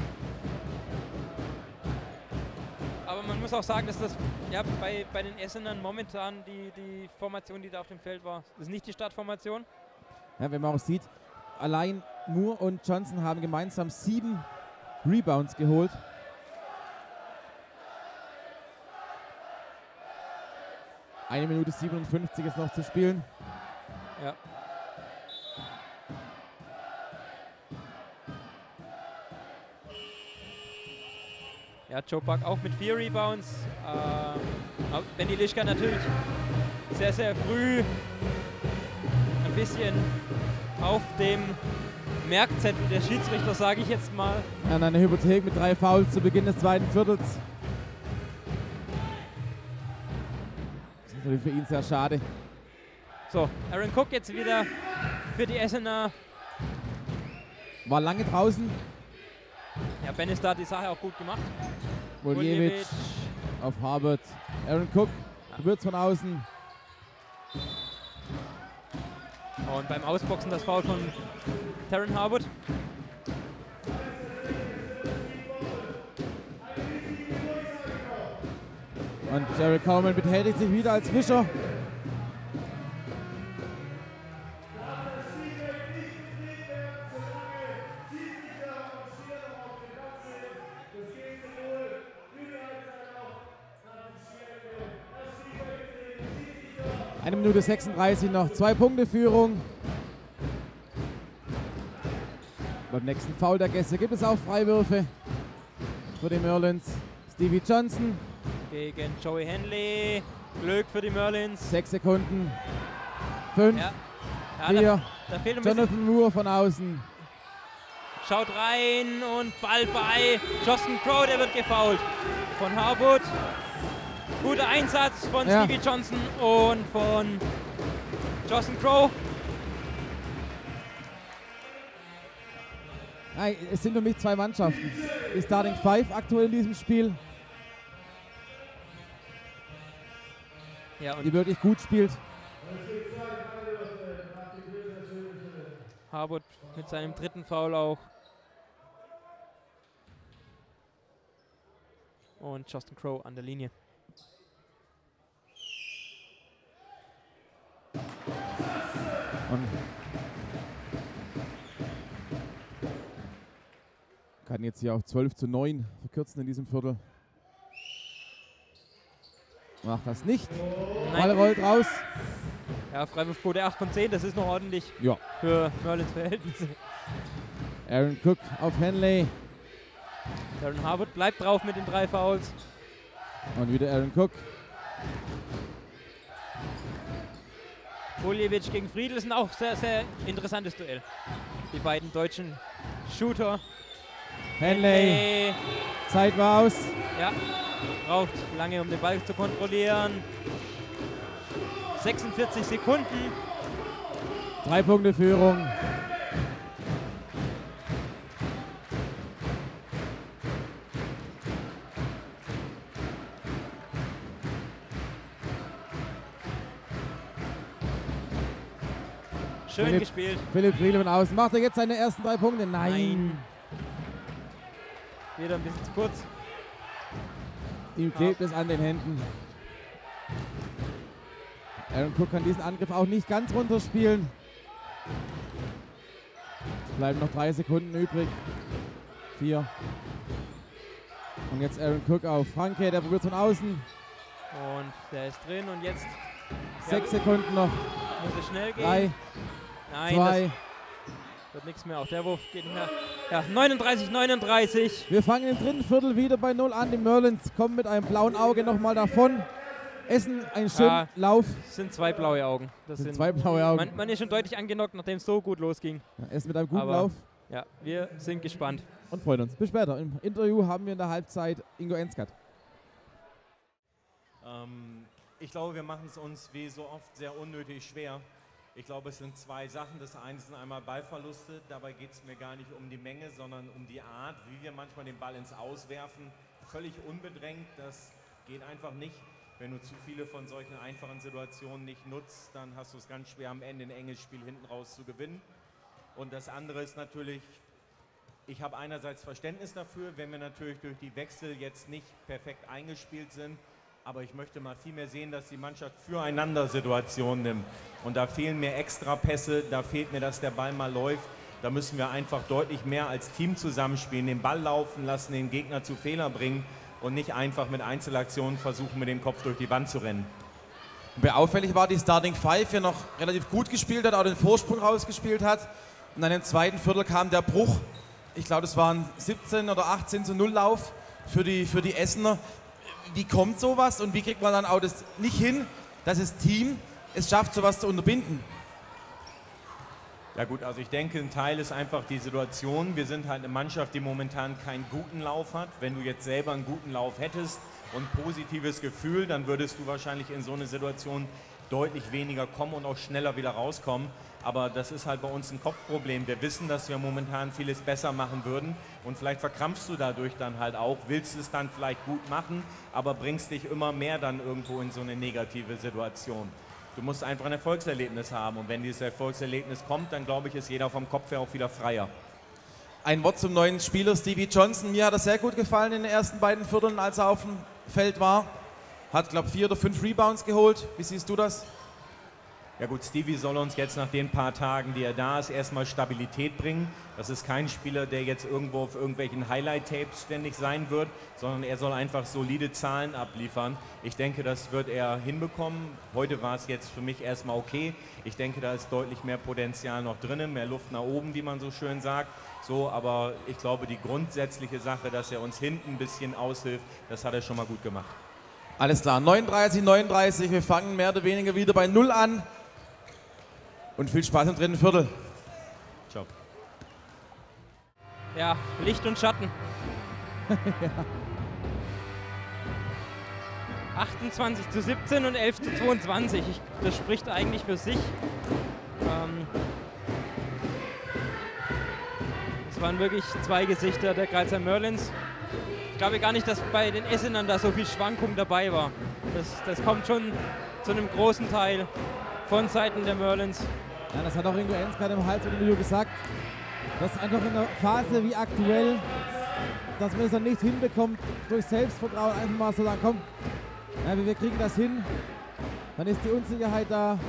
Aber man muss auch sagen, dass das ja, bei den Essenern momentan die Formation, die da auf dem Feld war, das ist nicht die Startformation. Ja, wenn man auch sieht, allein Moore und Johnson haben gemeinsam 7 Rebounds geholt. Eine Minute 57 ist noch zu spielen. Ja. Ja, Joe Buck auch mit 4 Rebounds. Benny Lischka natürlich sehr, sehr früh ein bisschen auf dem Merkzettel der Schiedsrichter, sage ich jetzt mal. An einer Hypothek mit 3 Fouls zu Beginn des zweiten Viertels. Das ist natürlich für ihn sehr schade. So, Aaron Cook jetzt wieder für die Essener. War lange draußen. Ja, Bannister hat die Sache auch gut gemacht. Buljevic auf Harbert. Aaron Cook wird von außen. Und beim Ausboxen das Foul von Terran Harwood. Und Derek Coleman betätigt sich wieder als Fischer. Eine Minute 36 noch, 2 Punkte Führung. Beim nächsten Foul der Gäste gibt es auch Freiwürfe für die Merlins. Stevie Johnson. Gegen Joey Henley. Glück für die Merlins. 6 Sekunden. 5, Ja. 4. Da fehlt ein bisschen. Jonathan Moore von außen. Schaut rein und Ball bei Justin Crowe, der wird gefoult von Harwood. Guter Einsatz von Stevie Johnson und von Justin Crowe. Nein, es sind für mich 2 Mannschaften. Die Starting Five aktuell in diesem Spiel, Ja, die wirklich gut spielt. Harwood mit seinem dritten Foul auch. Und Justin Crow an der Linie. Und kann jetzt hier auf 12:9 verkürzen in diesem Viertel. Macht das nicht. Ball rollt raus. Ja, Freiwurfquote 8 von 10, das ist noch ordentlich Ja. für Merlins Verhältnisse. Aaron Cook auf Henley. Darren Harwood bleibt drauf mit den 3 Fouls. Und wieder Aaron Cook. Poljevic gegen Friedl ist ein auch sehr, sehr interessantes Duell. Die beiden deutschen Shooter. Henley. Zeit war aus. Ja, braucht lange, um den Ball zu kontrollieren. 46 Sekunden. 3 Punkte Führung. Schön gespielt. Philipp Friedl von außen. Macht er jetzt seine ersten 3 Punkte? Nein. Wieder ein bisschen zu kurz. Ihm klebt es an den Händen. Aaron Cook kann diesen Angriff auch nicht ganz runterspielen. Es bleiben noch 3 Sekunden übrig. 4. Und jetzt Aaron Cook auf Franke, der probiert von außen. Und der ist drin und jetzt 6 Sekunden noch. muss es schnell gehen. 3, Nein, 2. das wird nichts mehr. Auch der Wurf geht nicht mehr. Ja, 39, 39. Wir fangen im dritten Viertel wieder bei 0 an. Die Merlins kommen mit einem blauen Auge nochmal davon. Essen einen schönen Lauf. Das sind 2 blaue Augen. Das sind 2 blaue Augen. Man ist schon deutlich angenockt, nachdem es so gut losging. Ja, Essen mit einem guten Aber Lauf. Ja, wir sind gespannt. Und freuen uns. Bis später. Im Interview haben wir in der Halbzeit Ingo Enskat. Ich glaube, wir machen es uns wie so oft sehr unnötig schwer. Ich glaube, es sind 2 Sachen. Das eine sind einmal Ballverluste. Dabei geht es mir gar nicht um die Menge, sondern um die Art, wie wir manchmal den Ball ins Auswerfen. Völlig unbedrängt. Das geht einfach nicht. Wenn du zu viele von solchen einfachen Situationen nicht nutzt, dann hast du es ganz schwer, am Ende ein enges Spiel hinten raus zu gewinnen. Und das andere ist natürlich, ich habe einerseits Verständnis dafür, wenn wir natürlich durch die Wechsel jetzt nicht perfekt eingespielt sind. Aber ich möchte mal viel mehr sehen, dass die Mannschaft füreinander Situationen nimmt. Und da fehlen mir extra Pässe, da fehlt mir, dass der Ball mal läuft. Da müssen wir einfach deutlich mehr als Team zusammenspielen, den Ball laufen lassen, den Gegner zu Fehlern bringen und nicht einfach mit Einzelaktionen versuchen, mit dem Kopf durch die Wand zu rennen. Wer auffällig war, die Starting Five hier noch relativ gut gespielt hat, auch den Vorsprung rausgespielt hat. Und dann im zweiten Viertel kam der Bruch. Ich glaube, das waren 17 oder 18:0 Lauf für die Essener. Wie kommt sowas und wie kriegt man dann auch das nicht hin, dass das Team es schafft, sowas zu unterbinden? Ja gut, also ich denke, ein Teil ist einfach die Situation. Wir sind halt eine Mannschaft, die momentan keinen guten Lauf hat. Wenn du jetzt selber einen guten Lauf hättest und ein positives Gefühl, dann würdest du wahrscheinlich in so eine Situation deutlich weniger kommen und auch schneller wieder rauskommen. Aber das ist halt bei uns ein Kopfproblem. Wir wissen, dass wir momentan vieles besser machen würden und vielleicht verkrampfst du dadurch dann halt auch, willst es dann vielleicht gut machen, aber bringst dich immer mehr dann irgendwo in so eine negative Situation. Du musst einfach ein Erfolgserlebnis haben und wenn dieses Erfolgserlebnis kommt, dann glaube ich, ist jeder vom Kopf her auch wieder freier. Ein Wort zum neuen Spieler Stevie Johnson. Mir hat er sehr gut gefallen in den ersten beiden Vierteln, als er auf dem Feld war. Hat, glaube ich, 4 oder 5 Rebounds geholt. Wie siehst du das? Ja gut, Stevie soll uns jetzt nach den paar Tagen, die er da ist, erstmal Stabilität bringen. Das ist kein Spieler, der jetzt irgendwo auf irgendwelchen Highlight-Tapes ständig sein wird, sondern er soll einfach solide Zahlen abliefern. Ich denke, das wird er hinbekommen. Heute war es jetzt für mich erstmal okay. Ich denke, da ist deutlich mehr Potenzial noch drin, mehr Luft nach oben, wie man so schön sagt. So, aber ich glaube, die grundsätzliche Sache, dass er uns hinten ein bisschen aushilft, das hat er schon mal gut gemacht. Alles klar, 39, 39. Wir fangen mehr oder weniger wieder bei 0 an. Und viel Spaß im dritten Viertel. Ciao. Ja, Licht und Schatten. Ja. 28:17 und 11:22. Das spricht eigentlich für sich. Es waren wirklich 2 Gesichter der Grazer Merlins. Ich glaube gar nicht, dass bei den Essenern da so viel Schwankung dabei war. Das kommt schon zu einem großen Teil von Seiten der Merlins. Ja, das hat auch Ingo Enz gerade im Halbfinale gesagt, dass einfach in einer Phase wie aktuell, dass man es dann nicht hinbekommt, durch Selbstvertrauen einfach mal so sagen, komm, ja, wir kriegen das hin, dann ist die Unsicherheit da.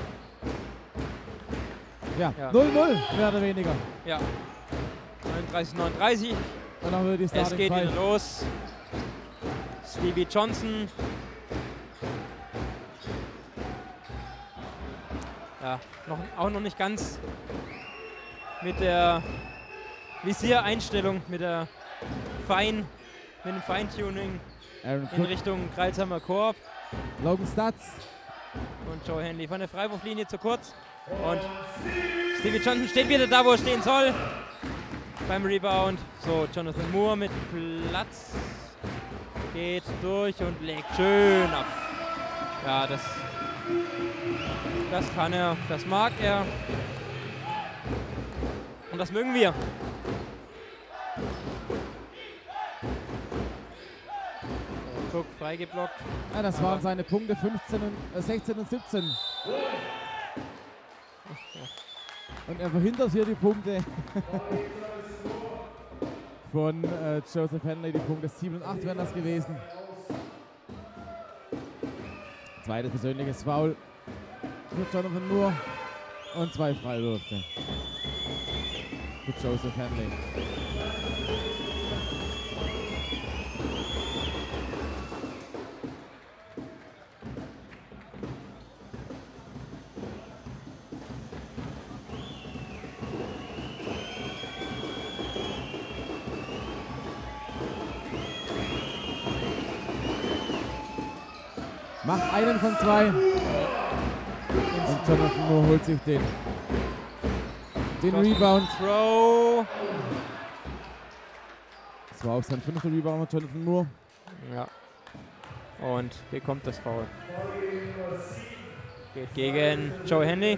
Ja, 0-0 mehr oder weniger. Ja, 39-39. Und dann wird die Starting Es geht Five. wieder los. Stevie Johnson. Ja, auch noch nicht ganz mit der Visiereinstellung, mit dem Feintuning Aaron in Cook, Richtung Kreilsheimer Korb. Logan Stutz. Und Joe Henley von der Freiwurflinie zu kurz. Und Stevie Johnson steht wieder da, wo er stehen soll. Beim Rebound. So, Jonathan Moore mit Platz. Geht durch und legt schön ab. Ja, das kann er, das mag er. Und das mögen wir. Cook freigeblockt. Ja, das waren seine Punkte 16 und 17. Und er verhindert hier die Punkte von Joseph Henley. Die Punkte 7 und 8 wären das gewesen. Zweites persönliches Foul für Jonathan Moore und 2 Freiwürfe für Joseph Henley. Macht einen von 2. Und Jonathan Moore holt sich den Rebound. Throw. Das war auch sein 5. Rebound von Jonathan Moore. Ja. Und bekommt das Foul. Geht gegen Joe Henley.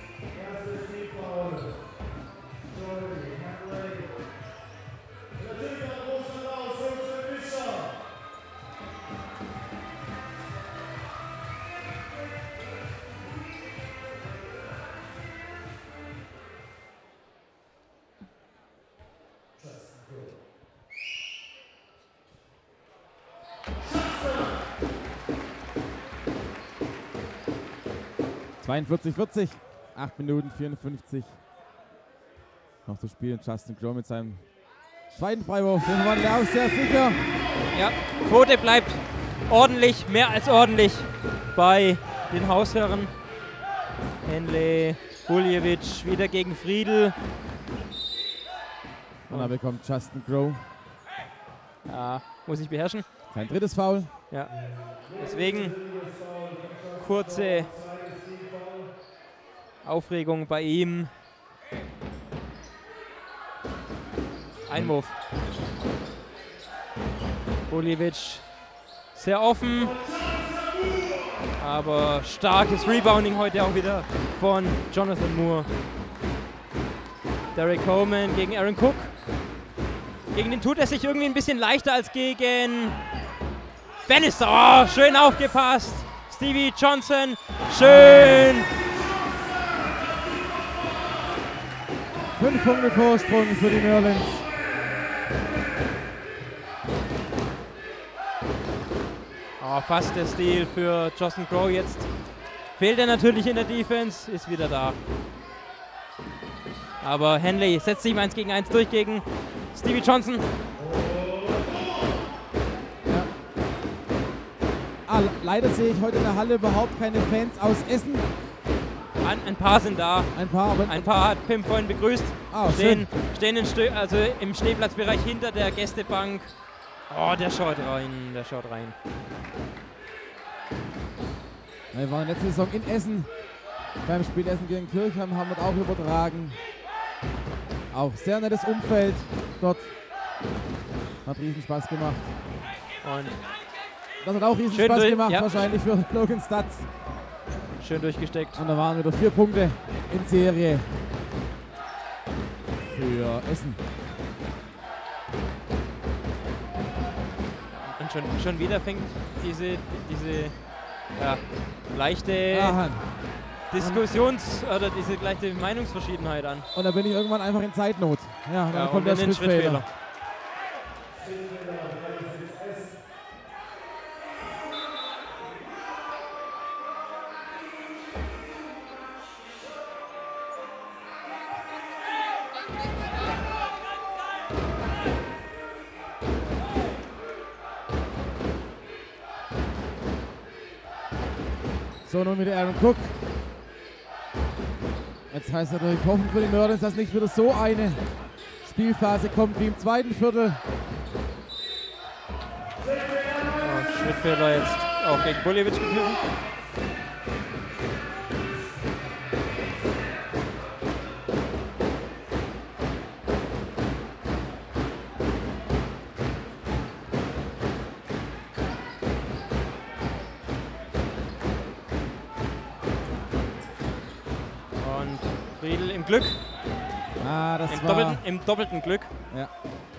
(42:40). 8 Minuten 54 noch zu spielen. Justin Crowe mit seinem zweiten Freiwurf. Den war er auch sehr sicher. Ja, Quote bleibt ordentlich, mehr als ordentlich bei den Hausherren. Henley, Buljevic wieder gegen Friedl. Und da bekommt Justin Crowe Ja, muss ich beherrschen. sein drittes Foul. Ja, deswegen kurze Aufregung bei ihm. Einwurf. Buljevic sehr offen, aber starkes Rebounding heute auch wieder von Jonathan Moore. Derek Coleman gegen Aaron Cook. Gegen den tut es sich irgendwie ein bisschen leichter als gegen Bannister. Oh, schön aufgepasst. Stevie Johnson, schön. 5 Punkte Vorsprung für die Merlins. Oh, fast der Steal für Justin Crowe. Jetzt fehlt er natürlich in der Defense, ist wieder da. Aber Henley setzt sich im 1 gegen 1 durch gegen Stevie Johnson. Ja. Leider sehe ich heute in der Halle überhaupt keine Fans aus Essen. Ein paar sind da. Ein paar, aber Ein paar hat Pim vorhin begrüßt. Ah, stehen also im Stehplatzbereich hinter der Gästebank. Oh, der schaut rein, der schaut rein. Wir waren letzte Saison in Essen beim Spiel Essen gegen Kirchheim, haben wir auch übertragen. Auch sehr nettes Umfeld dort. Hat riesen Spaß gemacht. Und Das hat auch riesen Schön Spaß durch, gemacht, ja. wahrscheinlich für Logan Stutz. schön durchgesteckt. Und da waren wieder 4 Punkte in Serie für Essen. Und schon wieder fängt diese ja, leichte Ahan. oder diese gleiche Meinungsverschiedenheit an. Und da bin ich irgendwann einfach in Zeitnot. Ja, dann Ja, kommt und der in den Schrittfehler. So, nun mit Aaron Cook. Jetzt heißt es natürlich hoffen für die Merlins, dass nicht wieder so eine Spielphase kommt wie im zweiten Viertel. Schrittfehler jetzt auch gegen Buljevic gepfiffen. Und Friedl im Glück. Ah, das war... Im doppelten Glück. Ja.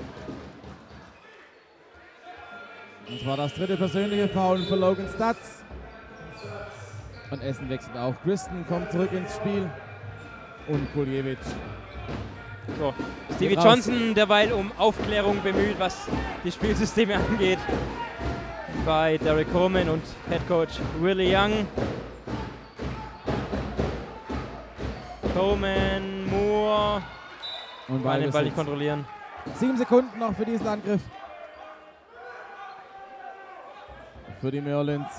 Das war das dritte persönliche Foul für Logan Stutz. Und Essen wechselt auch. Kristen kommt zurück ins Spiel. Und Kuljevic. So. Stevie Johnson derweil um Aufklärung bemüht, was die Spielsysteme angeht. Bei Derek Coleman und Headcoach Willie Young. Coleman, Moore. Und wollen den Ball nicht kontrollieren. 7 Sekunden noch für diesen Angriff. Für die Merlins.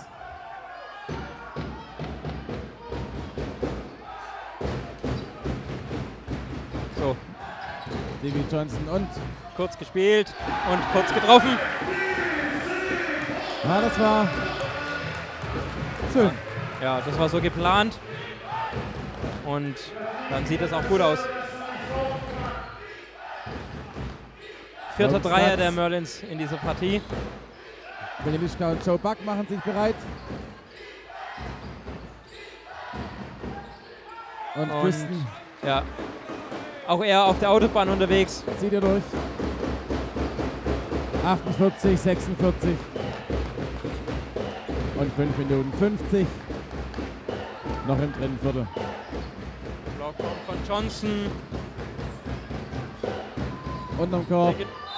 So. Stevie Johnson und... Kurz gespielt und kurz getroffen. Ja, das war schön. Ja, das war so geplant. Und dann sieht es auch gut aus. Vierter Dreier der Merlins in dieser Partie. Benelischka und Joe Buck machen sich bereit. Und Kristen. Ja. Auch er auf der Autobahn unterwegs. Zieht er durch. 48, 46. Und 5 Minuten 50. Noch im dritten Viertel. Block von Johnson. Unterm Korb.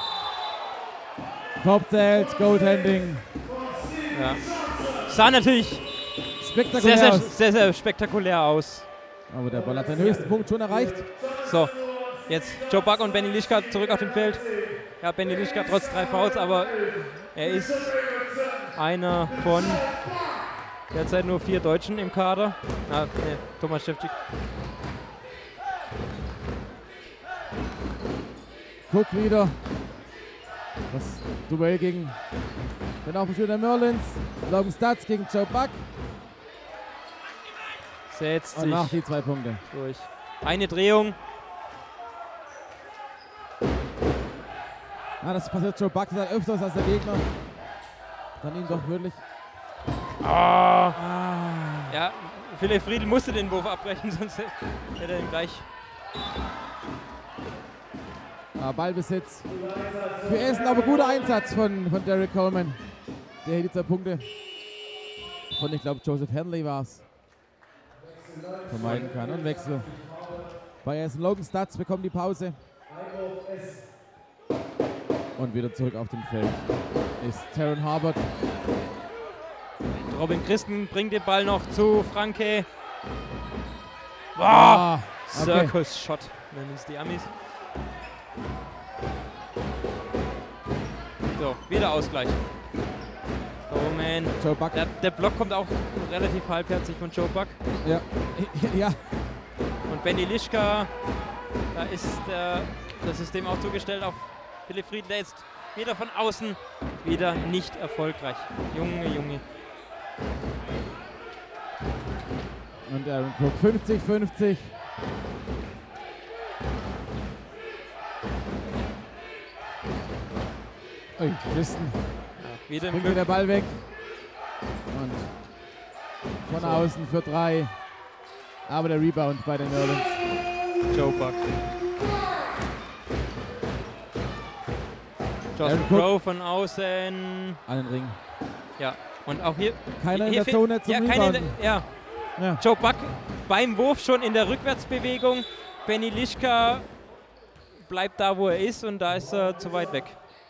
Korb zählt, Goaltending. Ja. Sah natürlich spektakulär aus. Sehr, sehr spektakulär aus. Aber der Ball hat seinen höchsten Punkt schon erreicht. So, jetzt Joe Buck und Benny Lischka zurück auf dem Feld. Ja, Benny Lischka trotz 3 Fouls, aber er ist einer von derzeit nur 4 Deutschen im Kader. Ah, nee, Thomas Schäfczyk. Guck wieder. Das Duell gegen den Aufbau der Merlins. Logan Stutz gegen Joe Buck. Setzt Und sich macht die 2 Punkte. durch. Eine Drehung. Ja, das passiert Joe Buck halt öfters als der Gegner. Dann ihn doch wirklich. Ja, Philipp Friedl musste den Wurf abbrechen, sonst hätte er ihn gleich. Ballbesitz für Essen, aber guter Einsatz von Derek Coleman. Der hier die 2 Punkte von, ich glaube, Joseph Henley war es, vermeiden kann. Und Wechsel bei Essen. Logan Stutz bekommt die Pause. Und wieder zurück auf dem Feld ist Taron Harbert. Robin Christen bringt den Ball noch zu Franke. Okay. Circus-Shot, nennen es die Amis. So, wieder Ausgleich. Oh man. Joe Buck. Der Block kommt auch relativ halbherzig von Joe Buck. Ja. Ja. Und Benny Lischka, da ist das System auch zugestellt auf Philipp Friedl, der jetzt wieder von außen wieder nicht erfolgreich. Junge. Und Aaron Cook 50-50. Ui, Christen. Ja, wieder im Bringt Glück. der Ball weg. Und von außen für 3. Aber der Rebound bei den Merlins. Joe Buck. Josh Aaron Crow von außen. An den Ring. Ja, und auch hier. Keiner in der Zone zum Rebound. Ja, Ja. Joe Buck beim Wurf schon in der Rückwärtsbewegung. Benny Lischka bleibt da, wo er ist, und da ist er zu weit weg.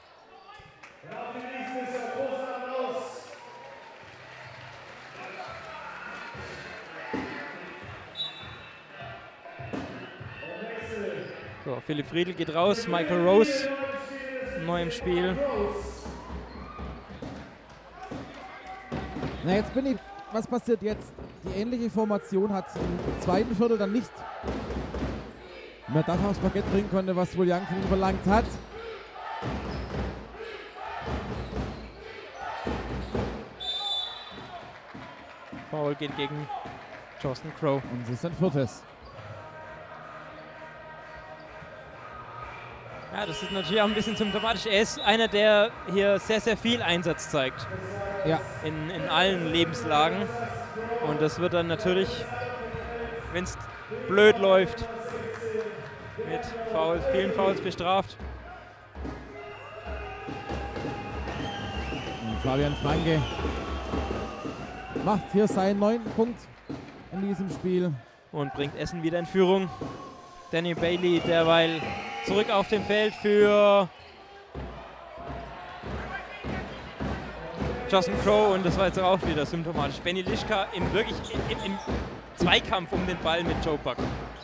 So, Philipp Friedl geht raus, Michael Rose neu im Spiel. Na, jetzt bin ich. Was passiert jetzt? Die ähnliche Formation hat im zweiten Viertel dann nicht mehr das aufs Parkett bringen konnte, was wohl Young von ihm verlangt hat. Foul geht gegen Justin Crow. Und es ist ein viertes. Ja, das ist natürlich auch ein bisschen symptomatisch. Er ist einer, der hier sehr, sehr viel Einsatz zeigt. Ja. In allen Lebenslagen. Und das wird dann natürlich, wenn es blöd läuft, mit Fouls, vielen Fouls bestraft. Und Fabian Franke macht hier seinen 9. Punkt in diesem Spiel. Und bringt Essen wieder in Führung. Danny Bailey derweil zurück auf dem Feld für Justin Crow, und das war jetzt auch wieder symptomatisch. Benny Lischka im Zweikampf um den Ball mit Joe Buck.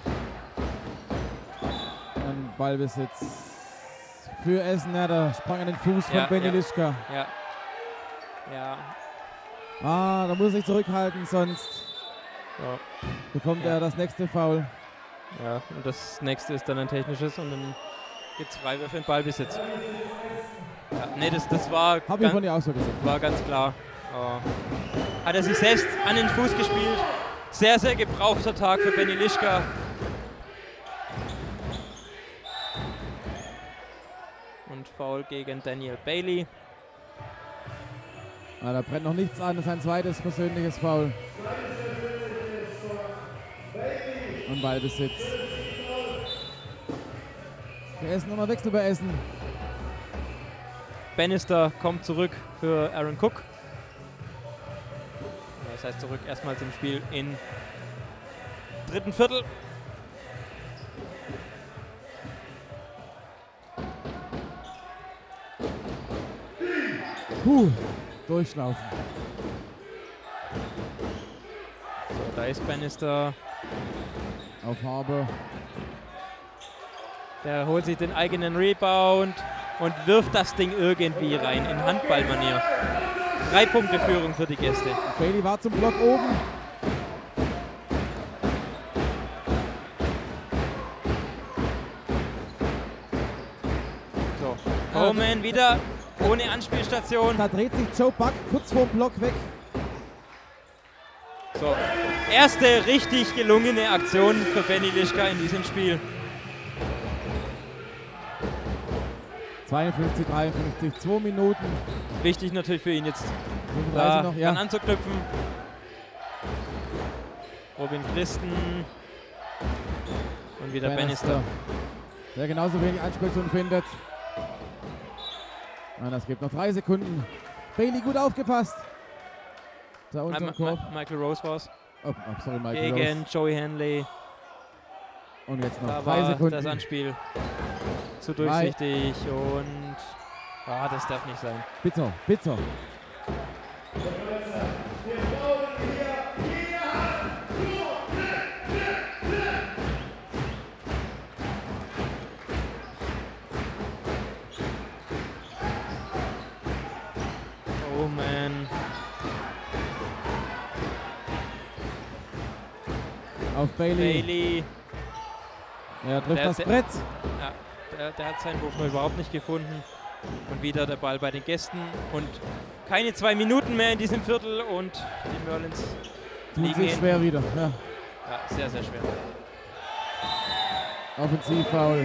Dann Ballbesitz für Essen. Ja, da sprang an den Fuß von Benny Lischka. Ja. Ja. Ah, da muss er sich zurückhalten, sonst bekommt er das nächste Foul. Ja, und das nächste ist dann ein technisches, und dann gibt es Freiwürfe in Ballbesitz. Ja, nee, das war, Hab ich von dir auch so gesehen. War ganz klar. Hat er sich selbst an den Fuß gespielt. Sehr, sehr gebrauchter Tag für Benny Lischka. Und Foul gegen Daniel Bailey. Ah, da brennt noch nichts an, das ist ein zweites persönliches Foul. Und Ballbesitz. Für Essen nochmal Wechsel bei Essen. Bannister kommt zurück für Aaron Cook. Das heißt zurück erstmals im Spiel im dritten Viertel. Durchschnaufen. So, da ist Bannister. Auf Harbour. Der holt sich den eigenen Rebound und wirft das Ding irgendwie rein in Handballmanier. 3 Punkte Führung für die Gäste. Bailey war zum Block oben. So, Bowman wieder ohne Anspielstation. Da dreht sich Joe Buck kurz vorm Block weg. So, erste richtig gelungene Aktion für Benny Lischka in diesem Spiel. 52, 53, 2 Minuten. Wichtig natürlich für ihn jetzt, 35 da noch, ja. dann anzuknüpfen. Robin Christen und wieder Bannister. Der genauso wenig Anspielstation findet. Nein, das gibt noch 3 Sekunden. Bailey gut aufgepasst. Da unten Michael Rose war's. Oh, sorry, Michael gegen Rose. Joey Henley. Und jetzt noch Da 3 war Sekunden. das Anspiel zu durchsichtig und das darf nicht sein. Bitter, bitter. Oh man. Auf Bailey. Bailey. Er trifft das Brett. Ja, der hat seinen Wurf noch überhaupt nicht gefunden. Und wieder der Ball bei den Gästen. Und keine 2 Minuten mehr in diesem Viertel. Und die Merlins Tut liegen sich schwer wieder. Ja. Ja, sehr, sehr schwer. Offensivfoul.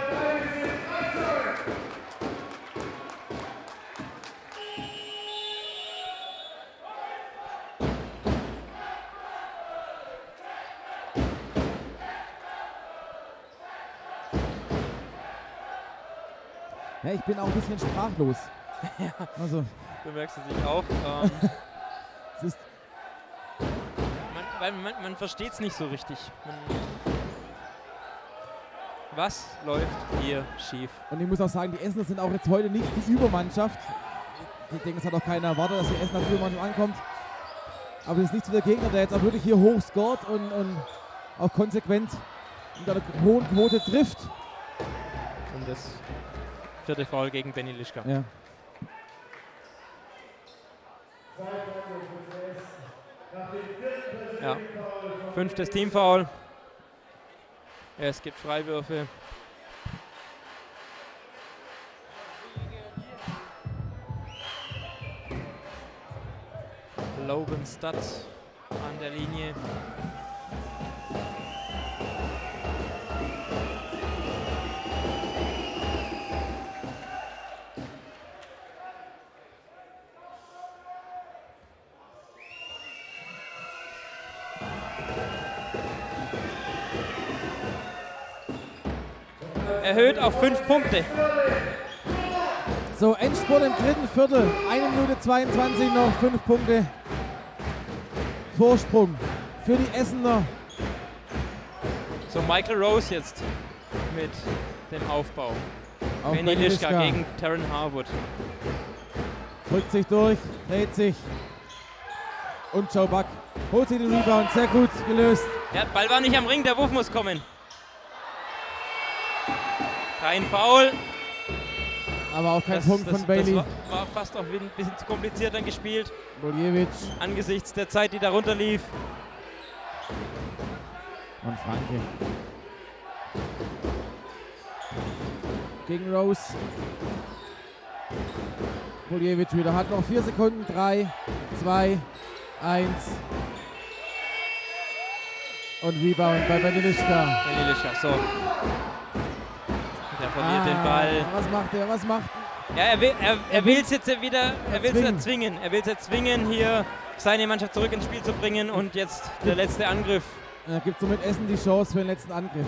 Ja, ich bin auch ein bisschen sprachlos. Ja. Also, Du merkst es sich auch. es ist weil man versteht es nicht so richtig. Was läuft hier schief? Und ich muss auch sagen, die Essener sind auch jetzt heute nicht die Übermannschaft. Ich denke, es hat auch keiner erwartet, dass die Essener als Übermannschaft ankommt. Aber es ist nicht so der Gegner, der jetzt auch wirklich hier hoch scoret und auch konsequent mit einer hohen Quote trifft. Und das 4. Foul gegen Benny Lischka. Ja. Ja. 5. Teamfoul. Es gibt Freiwürfe. Logan Studd an der Linie. Erhöht auf 5 Punkte. So, Endspurt im 3. Viertel. 1 Minute 22 noch, 5 Punkte Vorsprung für die Essener. So, Michael Rose jetzt mit dem Aufbau. Auf Benny Lischka gegen Terran Harwood. Drückt sich durch, dreht sich. Und Joe Buck holt sich den Rebound. Sehr gut gelöst. Der Ball war nicht am Ring, der Wurf muss kommen. Kein Foul. Aber auch kein Punkt von Bailey. Das war fast auch ein bisschen zu kompliziert dann gespielt. Boljevic. Angesichts der Zeit, die darunter lief. Und Franke. Gegen Rose. Boljevic wieder. Hat noch 4 Sekunden. 3, 2, 1. Und Rebound bei Benny Lischka. Benny Lischka, so. Der verliert den Ball. Was macht er? Was macht Ja, er will es jetzt wieder, er will es erzwingen. Er will es erzwingen, hier seine Mannschaft zurück ins Spiel zu bringen und jetzt der letzte Angriff. Er gibt somit Essen die Chance für den letzten Angriff.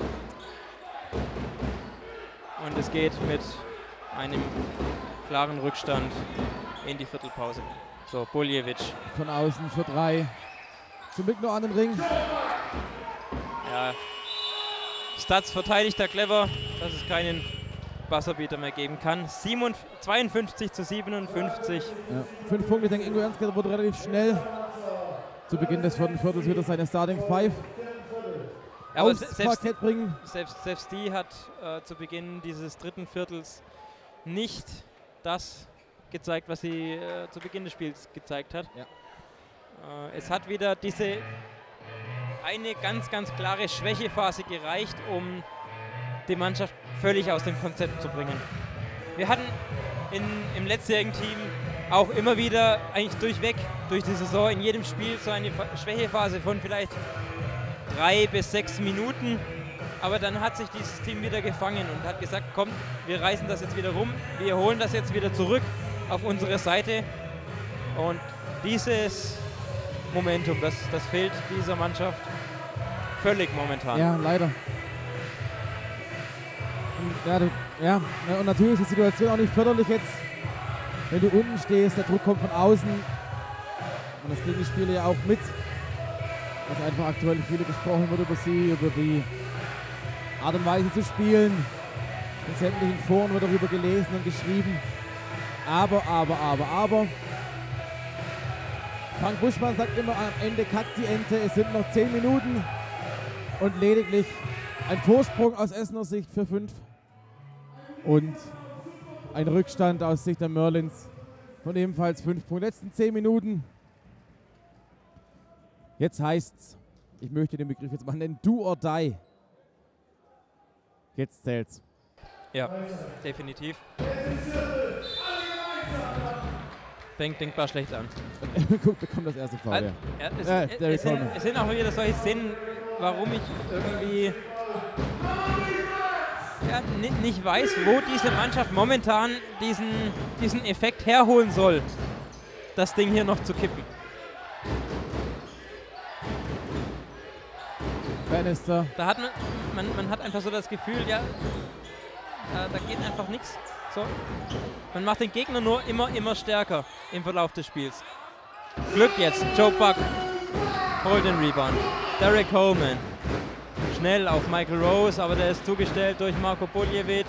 Und es geht mit einem klaren Rückstand in die Viertelpause. So, Boljevic. Von außen für 3. Zum Glück noch an den Ring. Ja. Stats verteidigt er clever, dass es keinen Buzzerbeater mehr geben kann. 52 zu 57. Ja. 5 Punkte, ich denke, Ingo Ernstke wurde relativ schnell zu Beginn des 4. Viertels wieder seine Starting 5 aber aufs Parkett bringen. Selbst die hat zu Beginn dieses 3. Viertels nicht das gezeigt, was sie zu Beginn des Spiels gezeigt hat. Ja. Es hat wieder diese eine ganz klare Schwächephase gereicht, um die Mannschaft völlig aus dem Konzept zu bringen. Wir hatten im letztjährigen Team auch immer wieder eigentlich durchweg durch die Saison in jedem Spiel so eine Schwächephase von vielleicht 3 bis 6 Minuten. Aber dann hat sich dieses Team wieder gefangen und hat gesagt, komm, wir reißen das jetzt wieder rum, wir holen das jetzt wieder zurück auf unsere Seite. Und dieses Momentum, das fehlt dieser Mannschaft völlig momentan. Ja, leider. Und natürlich ist die Situation auch nicht förderlich jetzt, wenn du unten stehst, der Druck kommt von außen. Und das kriegen die Spieler ja auch mit. Dass einfach aktuell viel gesprochen wird über sie, über die Art und Weise zu spielen. In sämtlichen Foren wird darüber gelesen und geschrieben. Aber. Frank Buschmann sagt immer, am Ende kackt die Ente. Es sind noch 10 Minuten und lediglich ein Vorsprung aus Essener Sicht für 5 und ein Rückstand aus Sicht der Merlins von ebenfalls 5 Punkten. Letzten 10 Minuten. Jetzt heißt's, ich möchte den Begriff jetzt mal nennen, do or die. Jetzt zählt's. Ja, definitiv. Fängt denkbar schlecht an. Guck, bekommt das erste Foul. Es sind auch wieder solche Szenen, warum ich irgendwie nicht weiß, wo diese Mannschaft momentan diesen Effekt herholen soll, das Ding hier noch zu kippen. Bannister. Da hat man hat einfach so das Gefühl, ja, da geht einfach nichts. So. Man macht den Gegner nur immer stärker im Verlauf des Spiels. Glück jetzt, Joe Buck. holt den Rebound. Derek Coleman. Schnell auf Michael Rose, aber der ist zugestellt durch Marko Buljevic.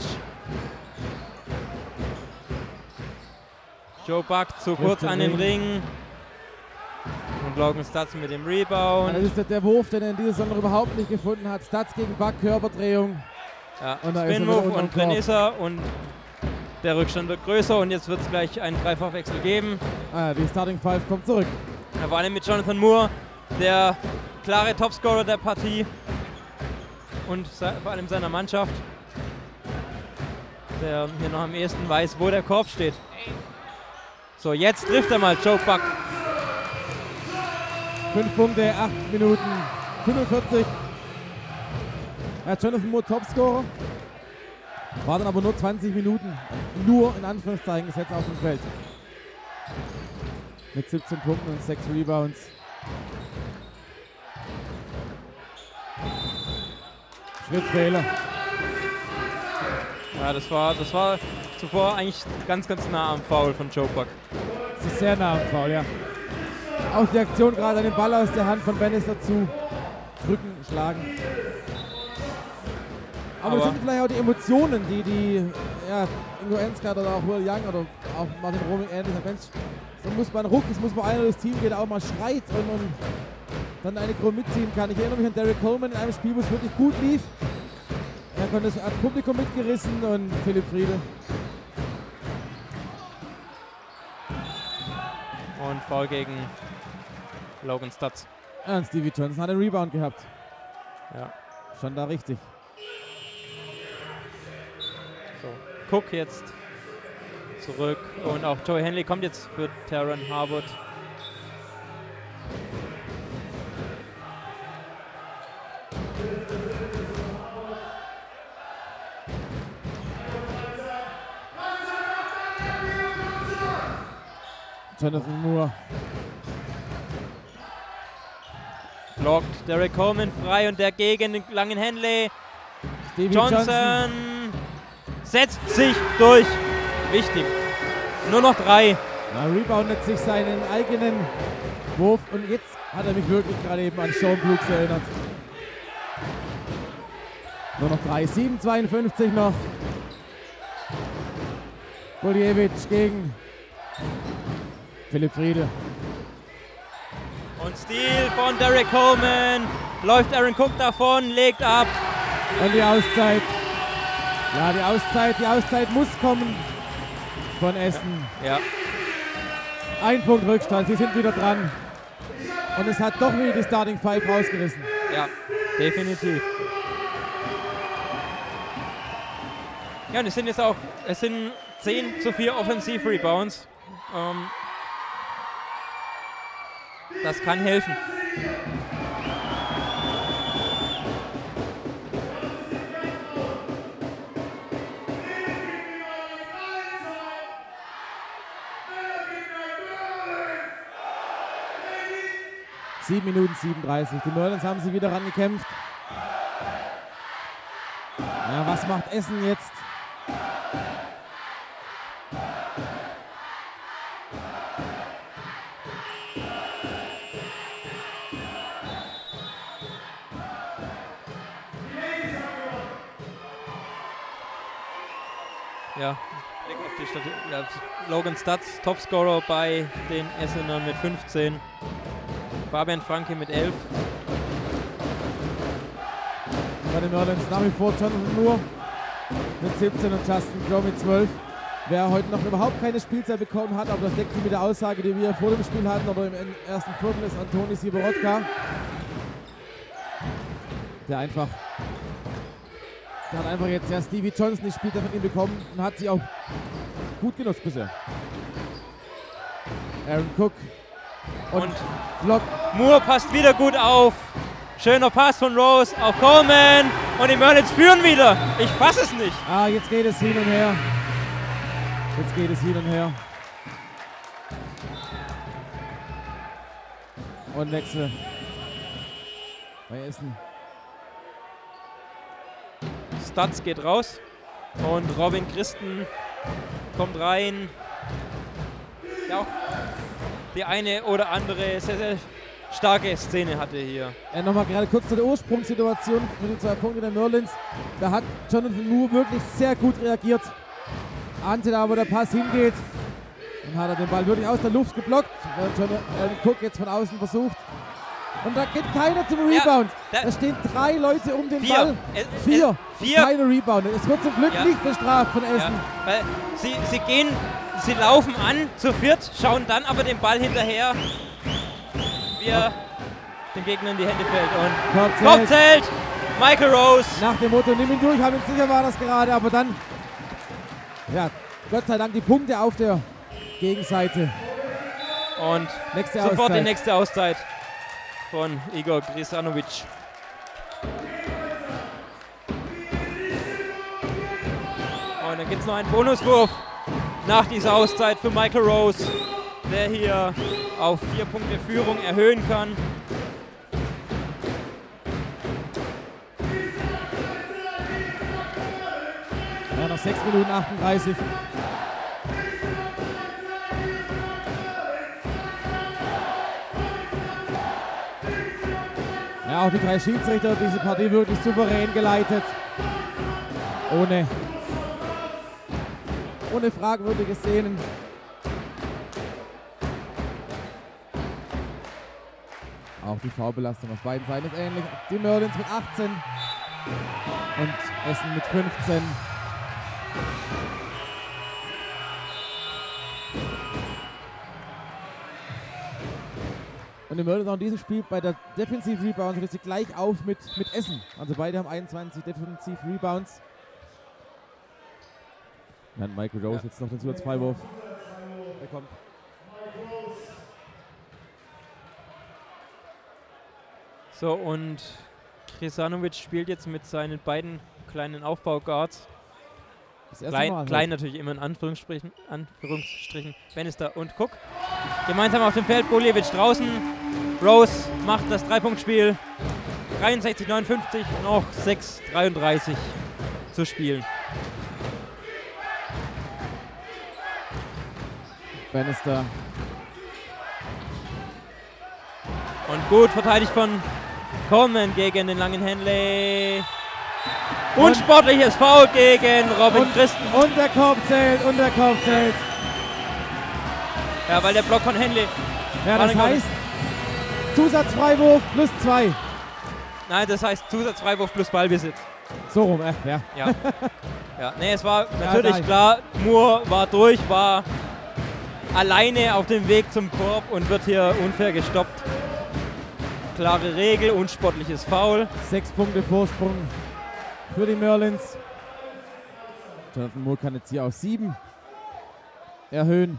Joe Buck zu kurz an den Ring. Und Logan Stutz mit dem Rebound. Das ist der Wurf, den er in dieser Saison überhaupt nicht gefunden hat. Stutz gegen Buck, Körperdrehung. Ja, und Spin-Move und drin ist er und der Rückstand wird größer und jetzt wird es gleich einen Dreifachwechsel geben. Die Starting Five kommt zurück. Vor allem mit Jonathan Moore, der klare Topscorer der Partie und vor allem seiner Mannschaft, der hier noch am ehesten weiß, wo der Korb steht. So, jetzt trifft er mal Joe Buck. 5 Punkte, 8 Minuten 45. Jonathan Moore Topscorer. War dann aber nur 20 Minuten, nur in Anführungszeichen gesetzt auf dem Feld. Mit 17 Punkten und 6 Rebounds. Schrittfehler. Ja, das war zuvor eigentlich ganz nah am Foul von Joe Buck. Das ist sehr nah am Foul, ja. Auch die Aktion gerade an den Ball aus der Hand von Bannister zu drücken, schlagen. Aber es sind vielleicht auch die Emotionen, die Ingo Enskat oder auch Will Young oder auch Martin Romig ähnlich sagt, Mensch, so muss man rucken, es muss mal einer durchs Team gehen, der auch mal schreit und dann eine Crew mitziehen kann. Ich erinnere mich an Derek Coleman in einem Spiel, wo es wirklich gut lief. Er konnte das Publikum mitgerissen und Philipp Friede. Und Foul gegen Logan Stutz. Und Stevie Johnson hat einen Rebound gehabt. Ja. Schon da richtig. So, Cook jetzt zurück und auch Joey Henley kommt jetzt für Terran Harwood. Jonathan Moore. Blockt Derek Coleman frei und der gegen den langen Henley. Stevie Johnson setzt sich durch. Wichtig. Nur noch 3. Reboundet sich seinen eigenen Wurf und jetzt hat er mich wirklich gerade eben an Sean Brooks erinnert. Nur noch 3. 7:52 noch. Buljevic gegen Philipp Friede. Und Steal von Derek Coleman. Läuft Aaron Cook davon, legt ab. Und die Auszeit. Ja, die Auszeit muss kommen von Essen. Ja. 1 Punkt Rückstand, sie sind wieder dran. Und es hat doch wieder die Starting Five rausgerissen. Ja, definitiv. Ja, und es sind 10:4 Offensiv-Rebounds. Das kann helfen. Sieben Minuten 37. Die Merlins haben sie wieder rangekämpft. Ja, was macht Essen jetzt? Ja, Blick auf die Statistik. Ja, Logan Stutz, Topscorer bei den Essenern mit 15. Fabian Franke mit 11. Bei den Merlins nach wie vor Jonathan Moore mit 17 und Justin Crow mit 12. Wer heute noch überhaupt keine Spielzeit bekommen hat, aber das deckt sich mit der Aussage, die wir vor dem Spiel hatten oder im ersten Viertel, ist Antoni Siborotka. Der hat einfach jetzt Stevie Johnson die Spielzeit von ihm bekommen und hat sie auch gut genutzt bisher. Aaron Cook und Block. Moore passt wieder gut auf. Schöner Pass von Rose auf Coleman und die Merlins führen wieder. Ich fasse es nicht. Jetzt geht es hin und her. Jetzt geht es hin und her. Und Wechsel bei Essen. Stutz geht raus und Robin Christen kommt rein. Ja, auch die eine oder andere sehr, sehr starke Szene hatte hier. Nochmal gerade kurz zu der Ursprungssituation für die 2 Punkte der Merlins. Da hat Jonathan Moore wirklich sehr gut reagiert. Ahnte da, wo der Pass hingeht. Dann hat er den Ball wirklich aus der Luft geblockt, während Jonathan Cook jetzt von außen versucht. Und da geht keiner zum Rebound. Ja, da stehen 3 Leute um den 4. Ball. 4. 4. Keine Rebound. Es wird zum Glück nicht bestraft von Essen. Ja, weil sie laufen an zu viert, schauen dann aber den Ball hinterher, wie er dem Gegner in die Hände fällt. Und Korbzelt! Michael Rose! Nach dem Motto, nimm ihn durch, haben ihn sicher war das gerade, aber dann, ja, Gott sei Dank die Punkte auf der Gegenseite. Und sofort die nächste Auszeit von Igor Krisanovic. Und dann gibt es noch einen Bonuswurf nach dieser Auszeit für Michael Rose, der hier auf 4 Punkte Führung erhöhen kann. Ja, noch 6 Minuten 38. Ja, auch die 3 Schiedsrichter diese Partie wirklich souverän geleitet. Ohne fragwürdige Szenen. Auch die Foulbelastung auf beiden Seiten ist ähnlich. Die Merlins mit 18 und Essen mit 15. Und die Merlins auch in diesem Spiel bei der Defensive Rebounds sind sie gleich auf mit Essen. Also beide haben 21 Defensive Rebounds. Dann Michael Rose jetzt noch den Zusatzfreiwurf bekommt. So, und Krisanovic spielt jetzt mit seinen beiden kleinen Aufbauguards. Klein natürlich immer in Anführungsstrichen. Bannister und Cook. Gemeinsam auf dem Feld, Boljevic draußen. Rose macht das 3-Punkt-Spiel. 63-59, noch 6:33 zu spielen. Bannister. Und gut verteidigt von Coleman gegen den langen Henley. Unsportliches Foul gegen Robin Christen. Und der Korb zählt, Ja, weil der Block von Henley. Ja, das heißt Zusatzfreiwurf plus 2. Nein, das heißt Zusatzfreiwurf plus Ballbesitz. So rum, ja. Ja, nee, es war natürlich klar, Moore war durch, war alleine auf dem Weg zum Korb und wird hier unfair gestoppt. Klare Regel, unsportliches Foul. 6 Punkte Vorsprung für die Merlins. Jonathan Moore kann jetzt hier auf 7 erhöhen.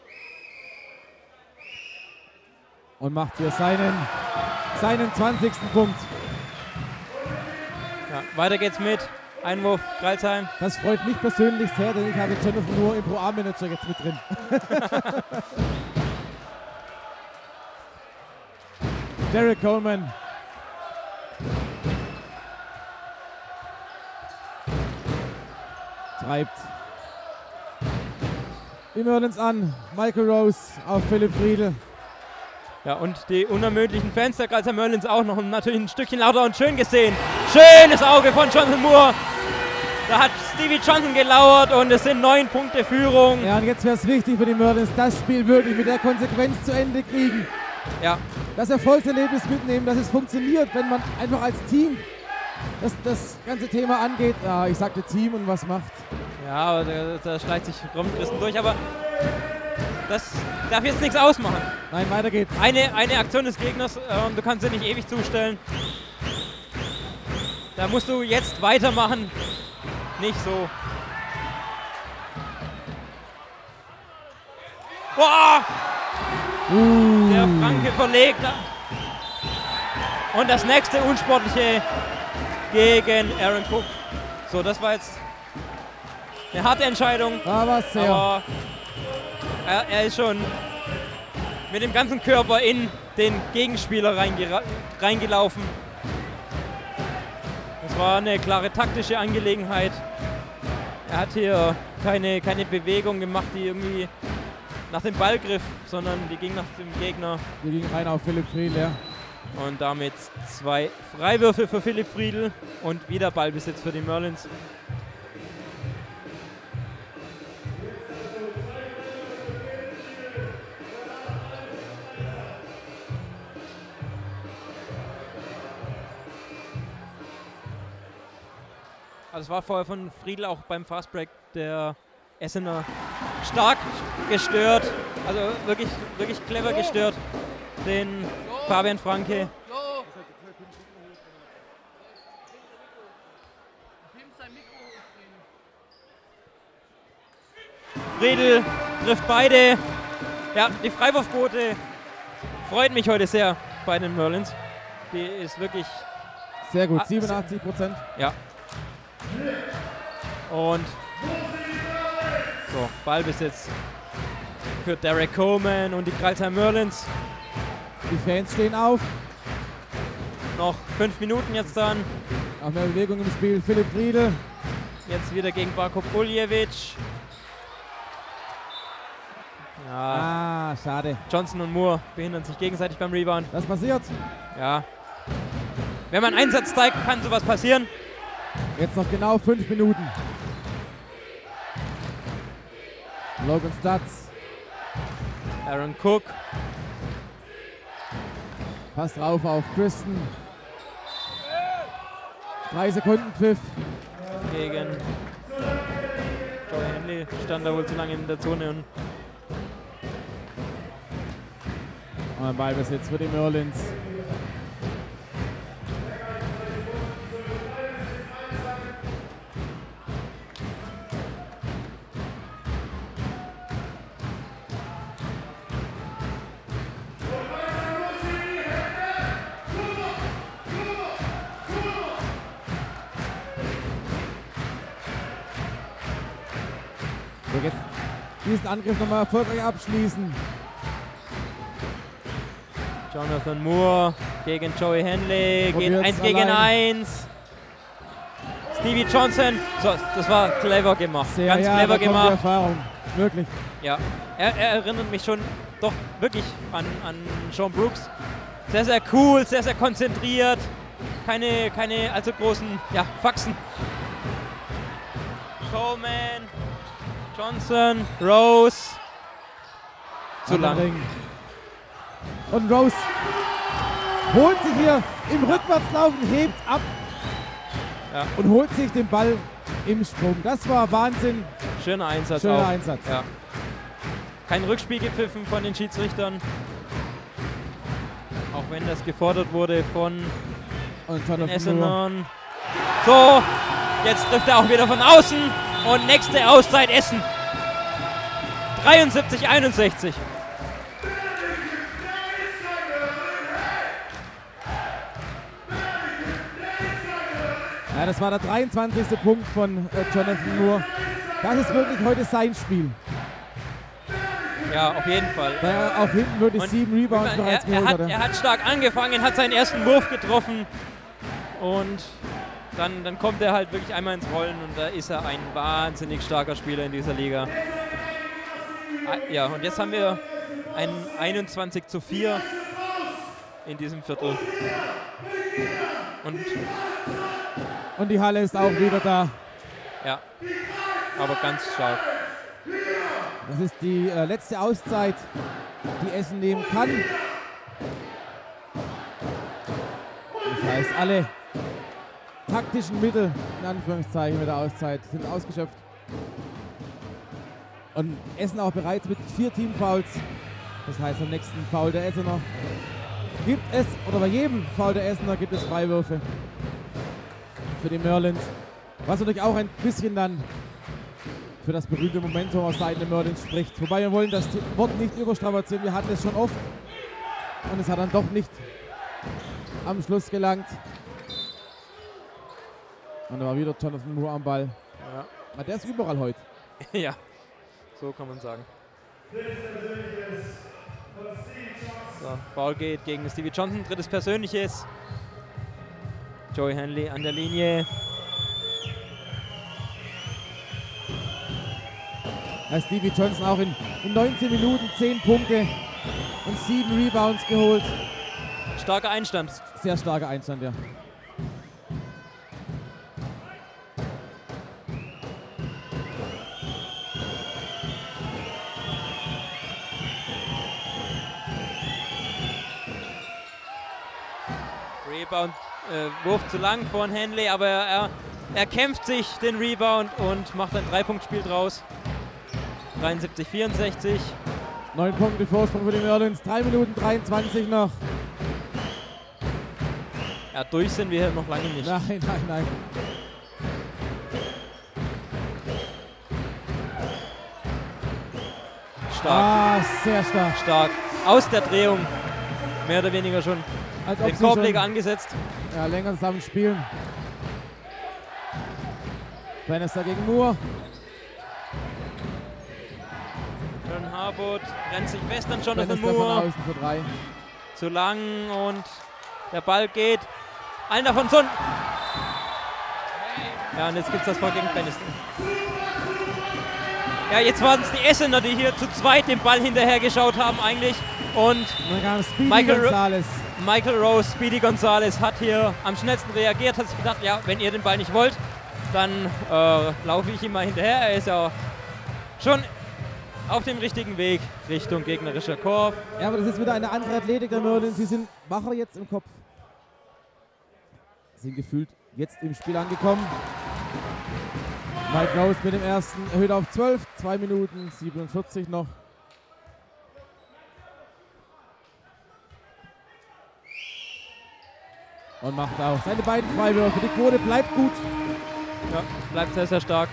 Und macht hier seinen 20. Punkt. Ja, weiter geht's mit Einwurf Greilsheim. Das freut mich persönlich sehr, denn ich habe Jonathan Moore im Pro-A-Manager jetzt mit drin. Derek Coleman. Treibt die Merlins an. Michael Rose auf Philipp Friedl. Ja, und die unermüdlichen Fans der Grazer Merlins auch noch natürlich ein Stückchen lauter und schön gesehen. Schönes Auge von Jonathan Moore. Da hat Stevie Johnson gelauert und es sind 9 Punkte Führung. Ja, und jetzt wäre es wichtig für die Merlins, das Spiel wirklich mit der Konsequenz zu Ende kriegen. Ja. Das Erfolgserlebnis mitnehmen, dass es funktioniert, wenn man einfach als Team das ganze Thema angeht. Ah, ich sagte Team und was macht. Ja, aber da schleicht sich Robin Christen durch, aber das darf jetzt nichts ausmachen. Nein, weiter geht's. Eine Aktion des Gegners und du kannst sie nicht ewig zustellen. Da musst du jetzt weitermachen. Nicht so. Boah! Der Franke verlegt. Und das nächste Unsportliche gegen Aaron Cook. So, das war jetzt eine harte Entscheidung. Aber sehr. Aber er ist schon mit dem ganzen Körper in den Gegenspieler reingelaufen. Das war eine klare taktische Angelegenheit. Er hat hier keine Bewegung gemacht, die irgendwie nach dem Ballgriff, sondern die ging nach dem Gegner. Die ging rein auf Philipp Friedl, ja. Und damit 2 Freiwürfe für Philipp Friedl und wieder Ballbesitz für die Merlins. Also es war vorher von Friedl auch beim Fastbreak der Essener stark gestört, also wirklich clever gestört, den Fabian Franke. Friedl trifft beide. Ja, die Freiwurfquote freut mich heute sehr bei den Merlins. Die ist wirklich sehr gut, 87%. Ja. Und so, Ballbesitz für Derek Coleman und die Kreilsheim Merlins. Die Fans stehen auf. Noch 5 Minuten jetzt dann. Auch mehr Bewegung im Spiel. Philipp Friedl. Jetzt wieder gegen Barko Buljevic. Ja. Schade. Johnson und Moore behindern sich gegenseitig beim Rebound. Was passiert? Ja. Wenn man Einsatz zeigt, kann sowas passieren. Jetzt noch genau 5 Minuten. Logan Stutz. Aaron Cook. Passt drauf auf Kristen. 3 Sekunden Pfiff. Gegen Joey Henley. Stand da wohl zu lange in der Zone. Und ein Ballbesitz für die Merlins. So, jetzt diesen Angriff nochmal erfolgreich abschließen. Jonathan Moore gegen Joey Henley, geht Probiert's 1 gegen allein. 1. Stevie Johnson, so, das war clever gemacht, Sehr, ganz ja, clever da kommt die gemacht. Erfahrung, wirklich. Ja, er erinnert mich schon doch wirklich an Sean Brooks. Sehr, sehr cool, sehr, sehr konzentriert, keine allzu großen Faxen. Coleman, Johnson, Rose, zu lang. Ring. Und Rose holt sich hier im Rückwärtslaufen, hebt ab und holt sich den Ball im Sprung. Das war Wahnsinn. Schöner Einsatz. Schöner auch. Einsatz. Ja. Kein Rückspiel gepfiffen von den Schiedsrichtern. Auch wenn das gefordert wurde von den Essenern. So, jetzt trifft er auch wieder von außen. Und nächste Auszeit Essen. 73-61. Ja, das war der 23. Punkt von Jonathan Moore. Das ist wirklich heute sein Spiel. Ja, auf jeden Fall. Da er auch hinten wirklich 7 Rebounds bereits geholt hatte. Er hat stark angefangen, hat seinen ersten Wurf getroffen und dann kommt er halt wirklich einmal ins Rollen und da ist er ein wahnsinnig starker Spieler in dieser Liga. Ja, und jetzt haben wir ein 21:4 in diesem Viertel. Und die Halle ist auch wieder da. Ja, aber ganz stark. Das ist die letzte Auszeit, die Essen nehmen kann. Das heißt, alle taktischen Mittel, in Anführungszeichen, mit der Auszeit sind ausgeschöpft. Und Essen auch bereits mit 4 Teamfouls. Das heißt, am nächsten Foul der Essener gibt es, oder bei jedem Foul der Essener gibt es Freiwürfe für die Merlins. Was natürlich auch ein bisschen dann für das berühmte Momentum auf Seiten der Merlins spricht. Wobei wir wollen das Wort nicht überstrapazieren. Wir hatten es schon oft und es hat dann doch nicht am Schluss gelangt. Und da war wieder Jonathan Moore am Ball. Ja. Der ist überall heute. Ja, so kann man sagen. So, Foul geht gegen Stevie Johnson, drittes Persönliches. Joey Henley an der Linie. Stevie Johnson auch in in 19 Minuten 10 Punkte und 7 Rebounds geholt. Starker Einstand. Sehr starker Einstand, ja. Rebound, Wurf zu lang von Henley, aber er kämpft sich den Rebound und macht ein 3-Punkt-Spiel draus. 73-64. 9 Punkte Vorsprung für die Merlins, 3 Minuten 23 noch. Ja, durch sind wir noch lange nicht. Nein, nein, nein. Stark. Ah, sehr stark. Stark. Aus der Drehung. Mehr oder weniger schon Als ob den sie Korbleger schon, angesetzt. ja, länger zusammen spielen. Bannister gegen Moore. John Harwood rennt sich fest an Jonathan Bannister von Moore. außen für 3. Zu lang und der Ball geht. Einer von Son. Ja, und jetzt gibt es das Foul gegen Bannister. Ja, jetzt waren es die Essener, die hier zu zweit den Ball hinterher geschaut haben eigentlich. Und dann kam Speedy Michael Gonzalez. Michael Rose, Speedy Gonzalez, hat hier am schnellsten reagiert, hat sich gedacht, ja, wenn ihr den Ball nicht wollt, dann laufe ich ihm mal hinterher. Er ist ja schon auf dem richtigen Weg Richtung gegnerischer Korb. Ja, aber das ist wieder eine andere Athletik der Merlins. Sie sind wacher jetzt im Kopf. Sind gefühlt jetzt im Spiel angekommen. Mike Rose mit dem ersten erhöht auf 12, 2 Minuten 47 noch. Und macht auch seine beiden Freiwürfe. Die Quote bleibt gut. Ja, bleibt sehr, sehr stark.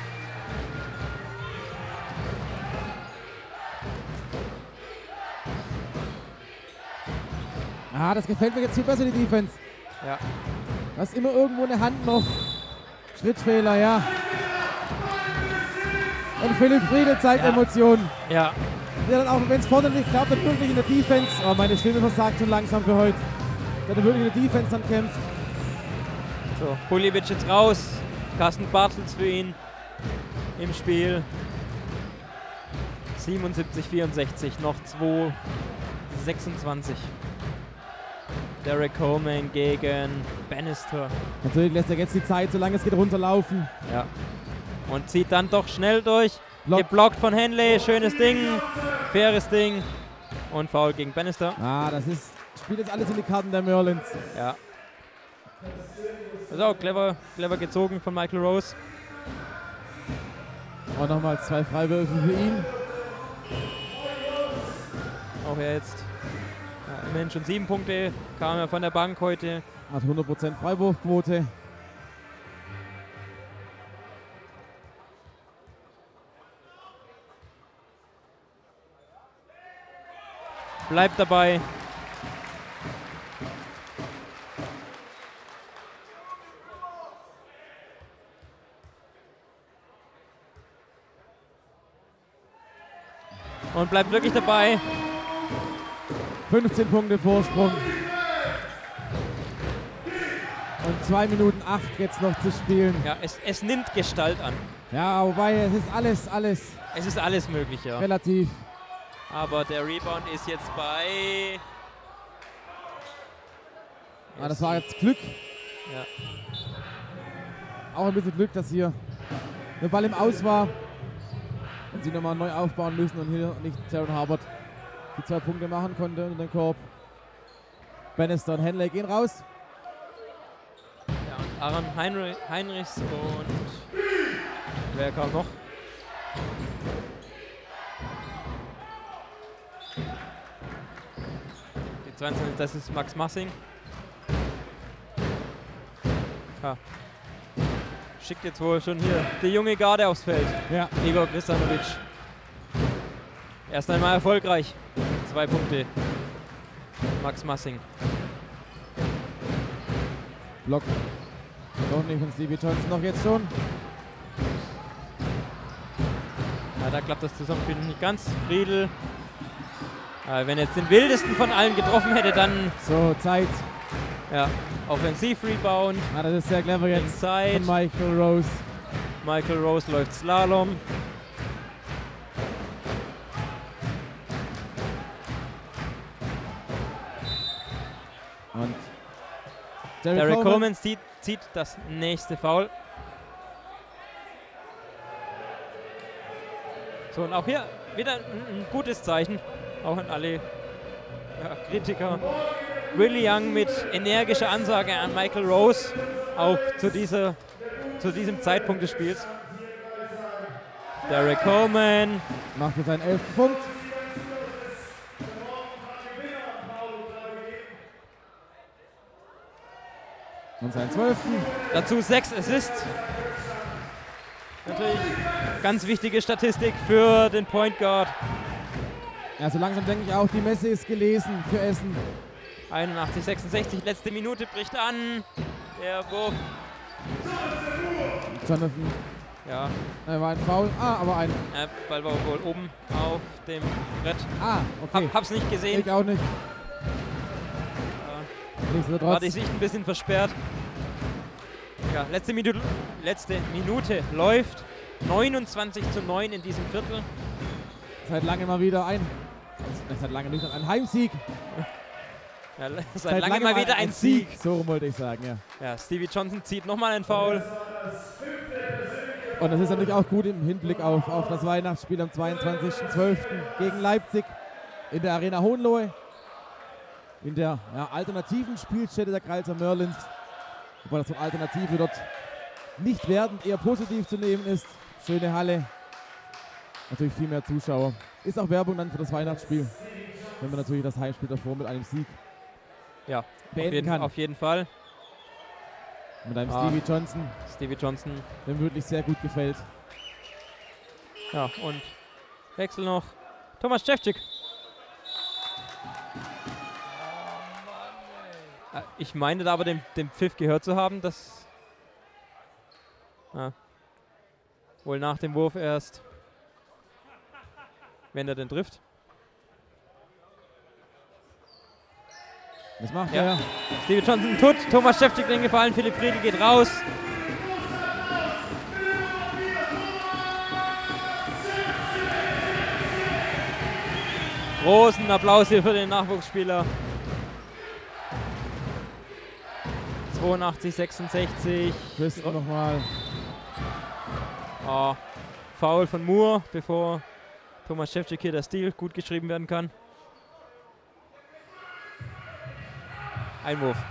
Ah, das gefällt mir jetzt viel besser, die Defense. Ja. Da ist immer irgendwo eine Hand noch. Schrittfehler, ja. Und Philipp Friedel zeigt Emotionen. Ja. Der dann auch, wenn es vorne nicht klappt, dann wirklich in der Defense. Oh, meine Stimme versagt schon langsam für heute. Der dann wirklich in der Defense dann kämpft. So, Buljevic jetzt raus. Carsten Bartels für ihn im Spiel. 77-64, noch 2:26. Derek Coleman gegen Bannister. Natürlich lässt er jetzt die Zeit, solange es geht, runterlaufen. Ja. Und zieht dann doch schnell durch. Block. Geblockt von Henley. Schönes Ding. Faires Ding. Und Foul gegen Bannister. Ah, das ist, spielt jetzt alles in die Karten der Merlins. Ja. Das ist auch clever gezogen von Michael Rose. Und nochmal 2 Freiwürfe für ihn. Auch er jetzt. Ja, immerhin schon 7 Punkte. Kam er von der Bank heute. Hat 100% Freiwurfquote. Bleibt dabei. Und bleibt wirklich dabei. 15 Punkte Vorsprung. Und 2 Minuten 8 jetzt noch zu spielen. Ja, es nimmt Gestalt an. Ja, wobei es ist alles Es ist alles möglich, ja. relativ. Aber der Rebound ist jetzt bei... Ah, das war jetzt Glück. Ja. Auch ein bisschen Glück, dass hier der Ball im Aus war. Und sie nochmal neu aufbauen müssen und hier nicht Jaron Harwood die 2 Punkte machen konnte unter den Korb. Bannister und Henley gehen raus. Ja, und Aaron Heinrichs und wer kam noch? Die 22, das ist Max Massing. Ja. Schickt jetzt wohl schon hier die junge Garde aufs Feld. Ja. Igor Kristanovic. Erst einmal erfolgreich. 2 Punkte. Max Massing. Block. Doch nicht von Stevie Johnson, noch jetzt schon. Ja, da klappt das Zusammenspiel nicht ganz. Friedel. Wenn er jetzt den wildesten von allen getroffen hätte, dann So, Zeit. ja, Offensiv-Rebound. Ah, das ist sehr clever jetzt Inside. von Michael Rose. Michael Rose läuft Slalom. Derek Coleman zieht das nächste Foul. So, und auch hier wieder ein gutes Zeichen, auch an alle Kritiker. Willie Young mit energischer Ansage an Michael Rose, auch zu diesem Zeitpunkt des Spiels. Derek Coleman macht für seinen 11. Punkt. Und seinen 12. Dazu 6 Assists. Natürlich ganz wichtige Statistik für den Point Guard. Ja, so langsam denke ich auch, die Messe ist gelesen für Essen. 81:66, letzte Minute bricht an. Der Wurf. Jonathan. Ja. War ein Foul. Aber ein. Ball war wohl oben auf dem Brett. Okay. Hab's nicht gesehen. Ich auch nicht. War die Sicht ein bisschen versperrt. Ja, letzte Minute läuft. 29:9 in diesem Viertel. Seit langem mal wieder ein Heimsieg. Ja, seit langem mal wieder ein Sieg. So wollte ich sagen, ja. Ja, Stevie Johnson zieht nochmal einen Foul. Und das ist natürlich auch gut im Hinblick auf das Weihnachtsspiel am 22.12. gegen Leipzig in der Arena Hohenlohe. In der alternativen Spielstätte der Grazer Merlins. Wobei das von Alternative dort nicht werden, eher positiv zu nehmen ist. Schöne Halle. Natürlich viel mehr Zuschauer. Ist auch Werbung dann für das Weihnachtsspiel. Wenn man natürlich das Heimspiel davor mit einem Sieg beenden kann. Auf jeden Fall. Mit einem Stevie Johnson. Dem wirklich sehr gut gefällt. Ja, und Wechsel noch. Thomas Ševčík. Ich meine da aber den Pfiff gehört zu haben, dass wohl nach dem Wurf erst, wenn er den trifft. Das macht er. Stevie Johnson tut Thomas Ševčík den Gefallen, Philipp Friedl geht raus. Großen Applaus hier für den Nachwuchsspieler. 82:66. Christen nochmal. Foul von Moore, bevor Thomas Ševčík hier der Steal gut geschrieben werden kann. Einwurf.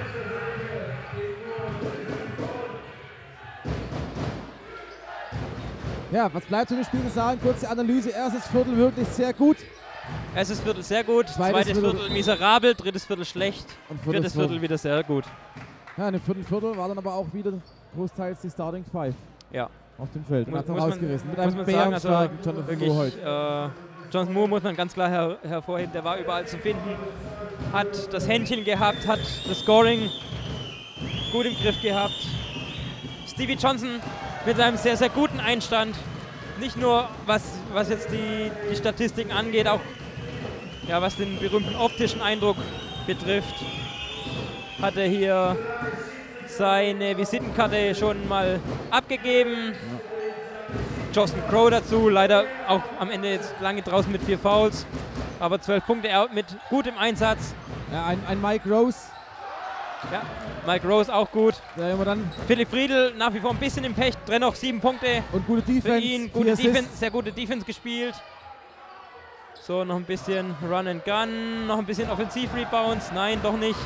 Ja, was bleibt zu dem Spiel zu sagen? Kurze Analyse. Erstes Viertel wirklich sehr gut. Erstes Viertel sehr gut, zweites Viertel miserabel, drittes Viertel schlecht, viertes Viertel wieder sehr gut. Ja, in dem vierten Viertel war dann aber auch wieder großteils die Starting Five auf dem Feld. Und hat es rausgerissen. Mit einem bärenstarken Jonathan Moore heute. Jonathan Moore muss man ganz klar hervorheben, der war überall zu finden. Hat das Händchen gehabt, hat das Scoring gut im Griff gehabt. Stevie Johnson mit seinem sehr, sehr guten Einstand. Nicht nur was jetzt die Statistiken angeht, auch was den berühmten optischen Eindruck betrifft, hat er hier seine Visitenkarte schon mal abgegeben. Justin Crowe dazu, leider auch am Ende jetzt lange draußen mit 4 Fouls, aber 12 Punkte mit gutem Einsatz. Ja, ein Mike Rose. Ja, Mike Rose auch gut. Ja, immer dann. Philipp Friedl nach wie vor ein bisschen im Pech, dennoch 7 Punkte. Und gute Defense. Für ihn, gute Defense, sehr gute Defense gespielt. So, noch ein bisschen Run and Gun, noch ein bisschen Offensiv-Rebounds. Nein, doch nicht.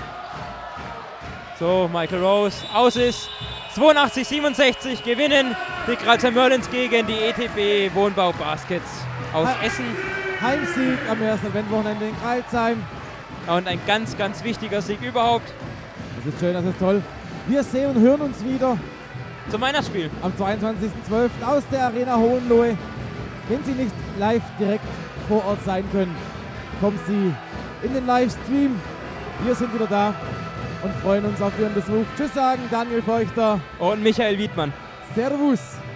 So, Michael Rose aus ist. 82:67 gewinnen die Grazer Merlins gegen die ETB Wohnbau Baskets aus Essen. Heimsieg am ersten Adventwochenende in Crailsheim. Und ein ganz, ganz wichtiger Sieg überhaupt. Das ist schön, das ist toll. Wir sehen und hören uns wieder zum Weihnachtsspiel am 22.12. aus der Arena Hohenlohe. Wenn Sie nicht live direkt vor Ort sein können, kommen Sie in den Livestream. Wir sind wieder da und freuen uns auf Ihren Besuch. Tschüss sagen Daniel Feuchter und Michael Wiedmann. Servus.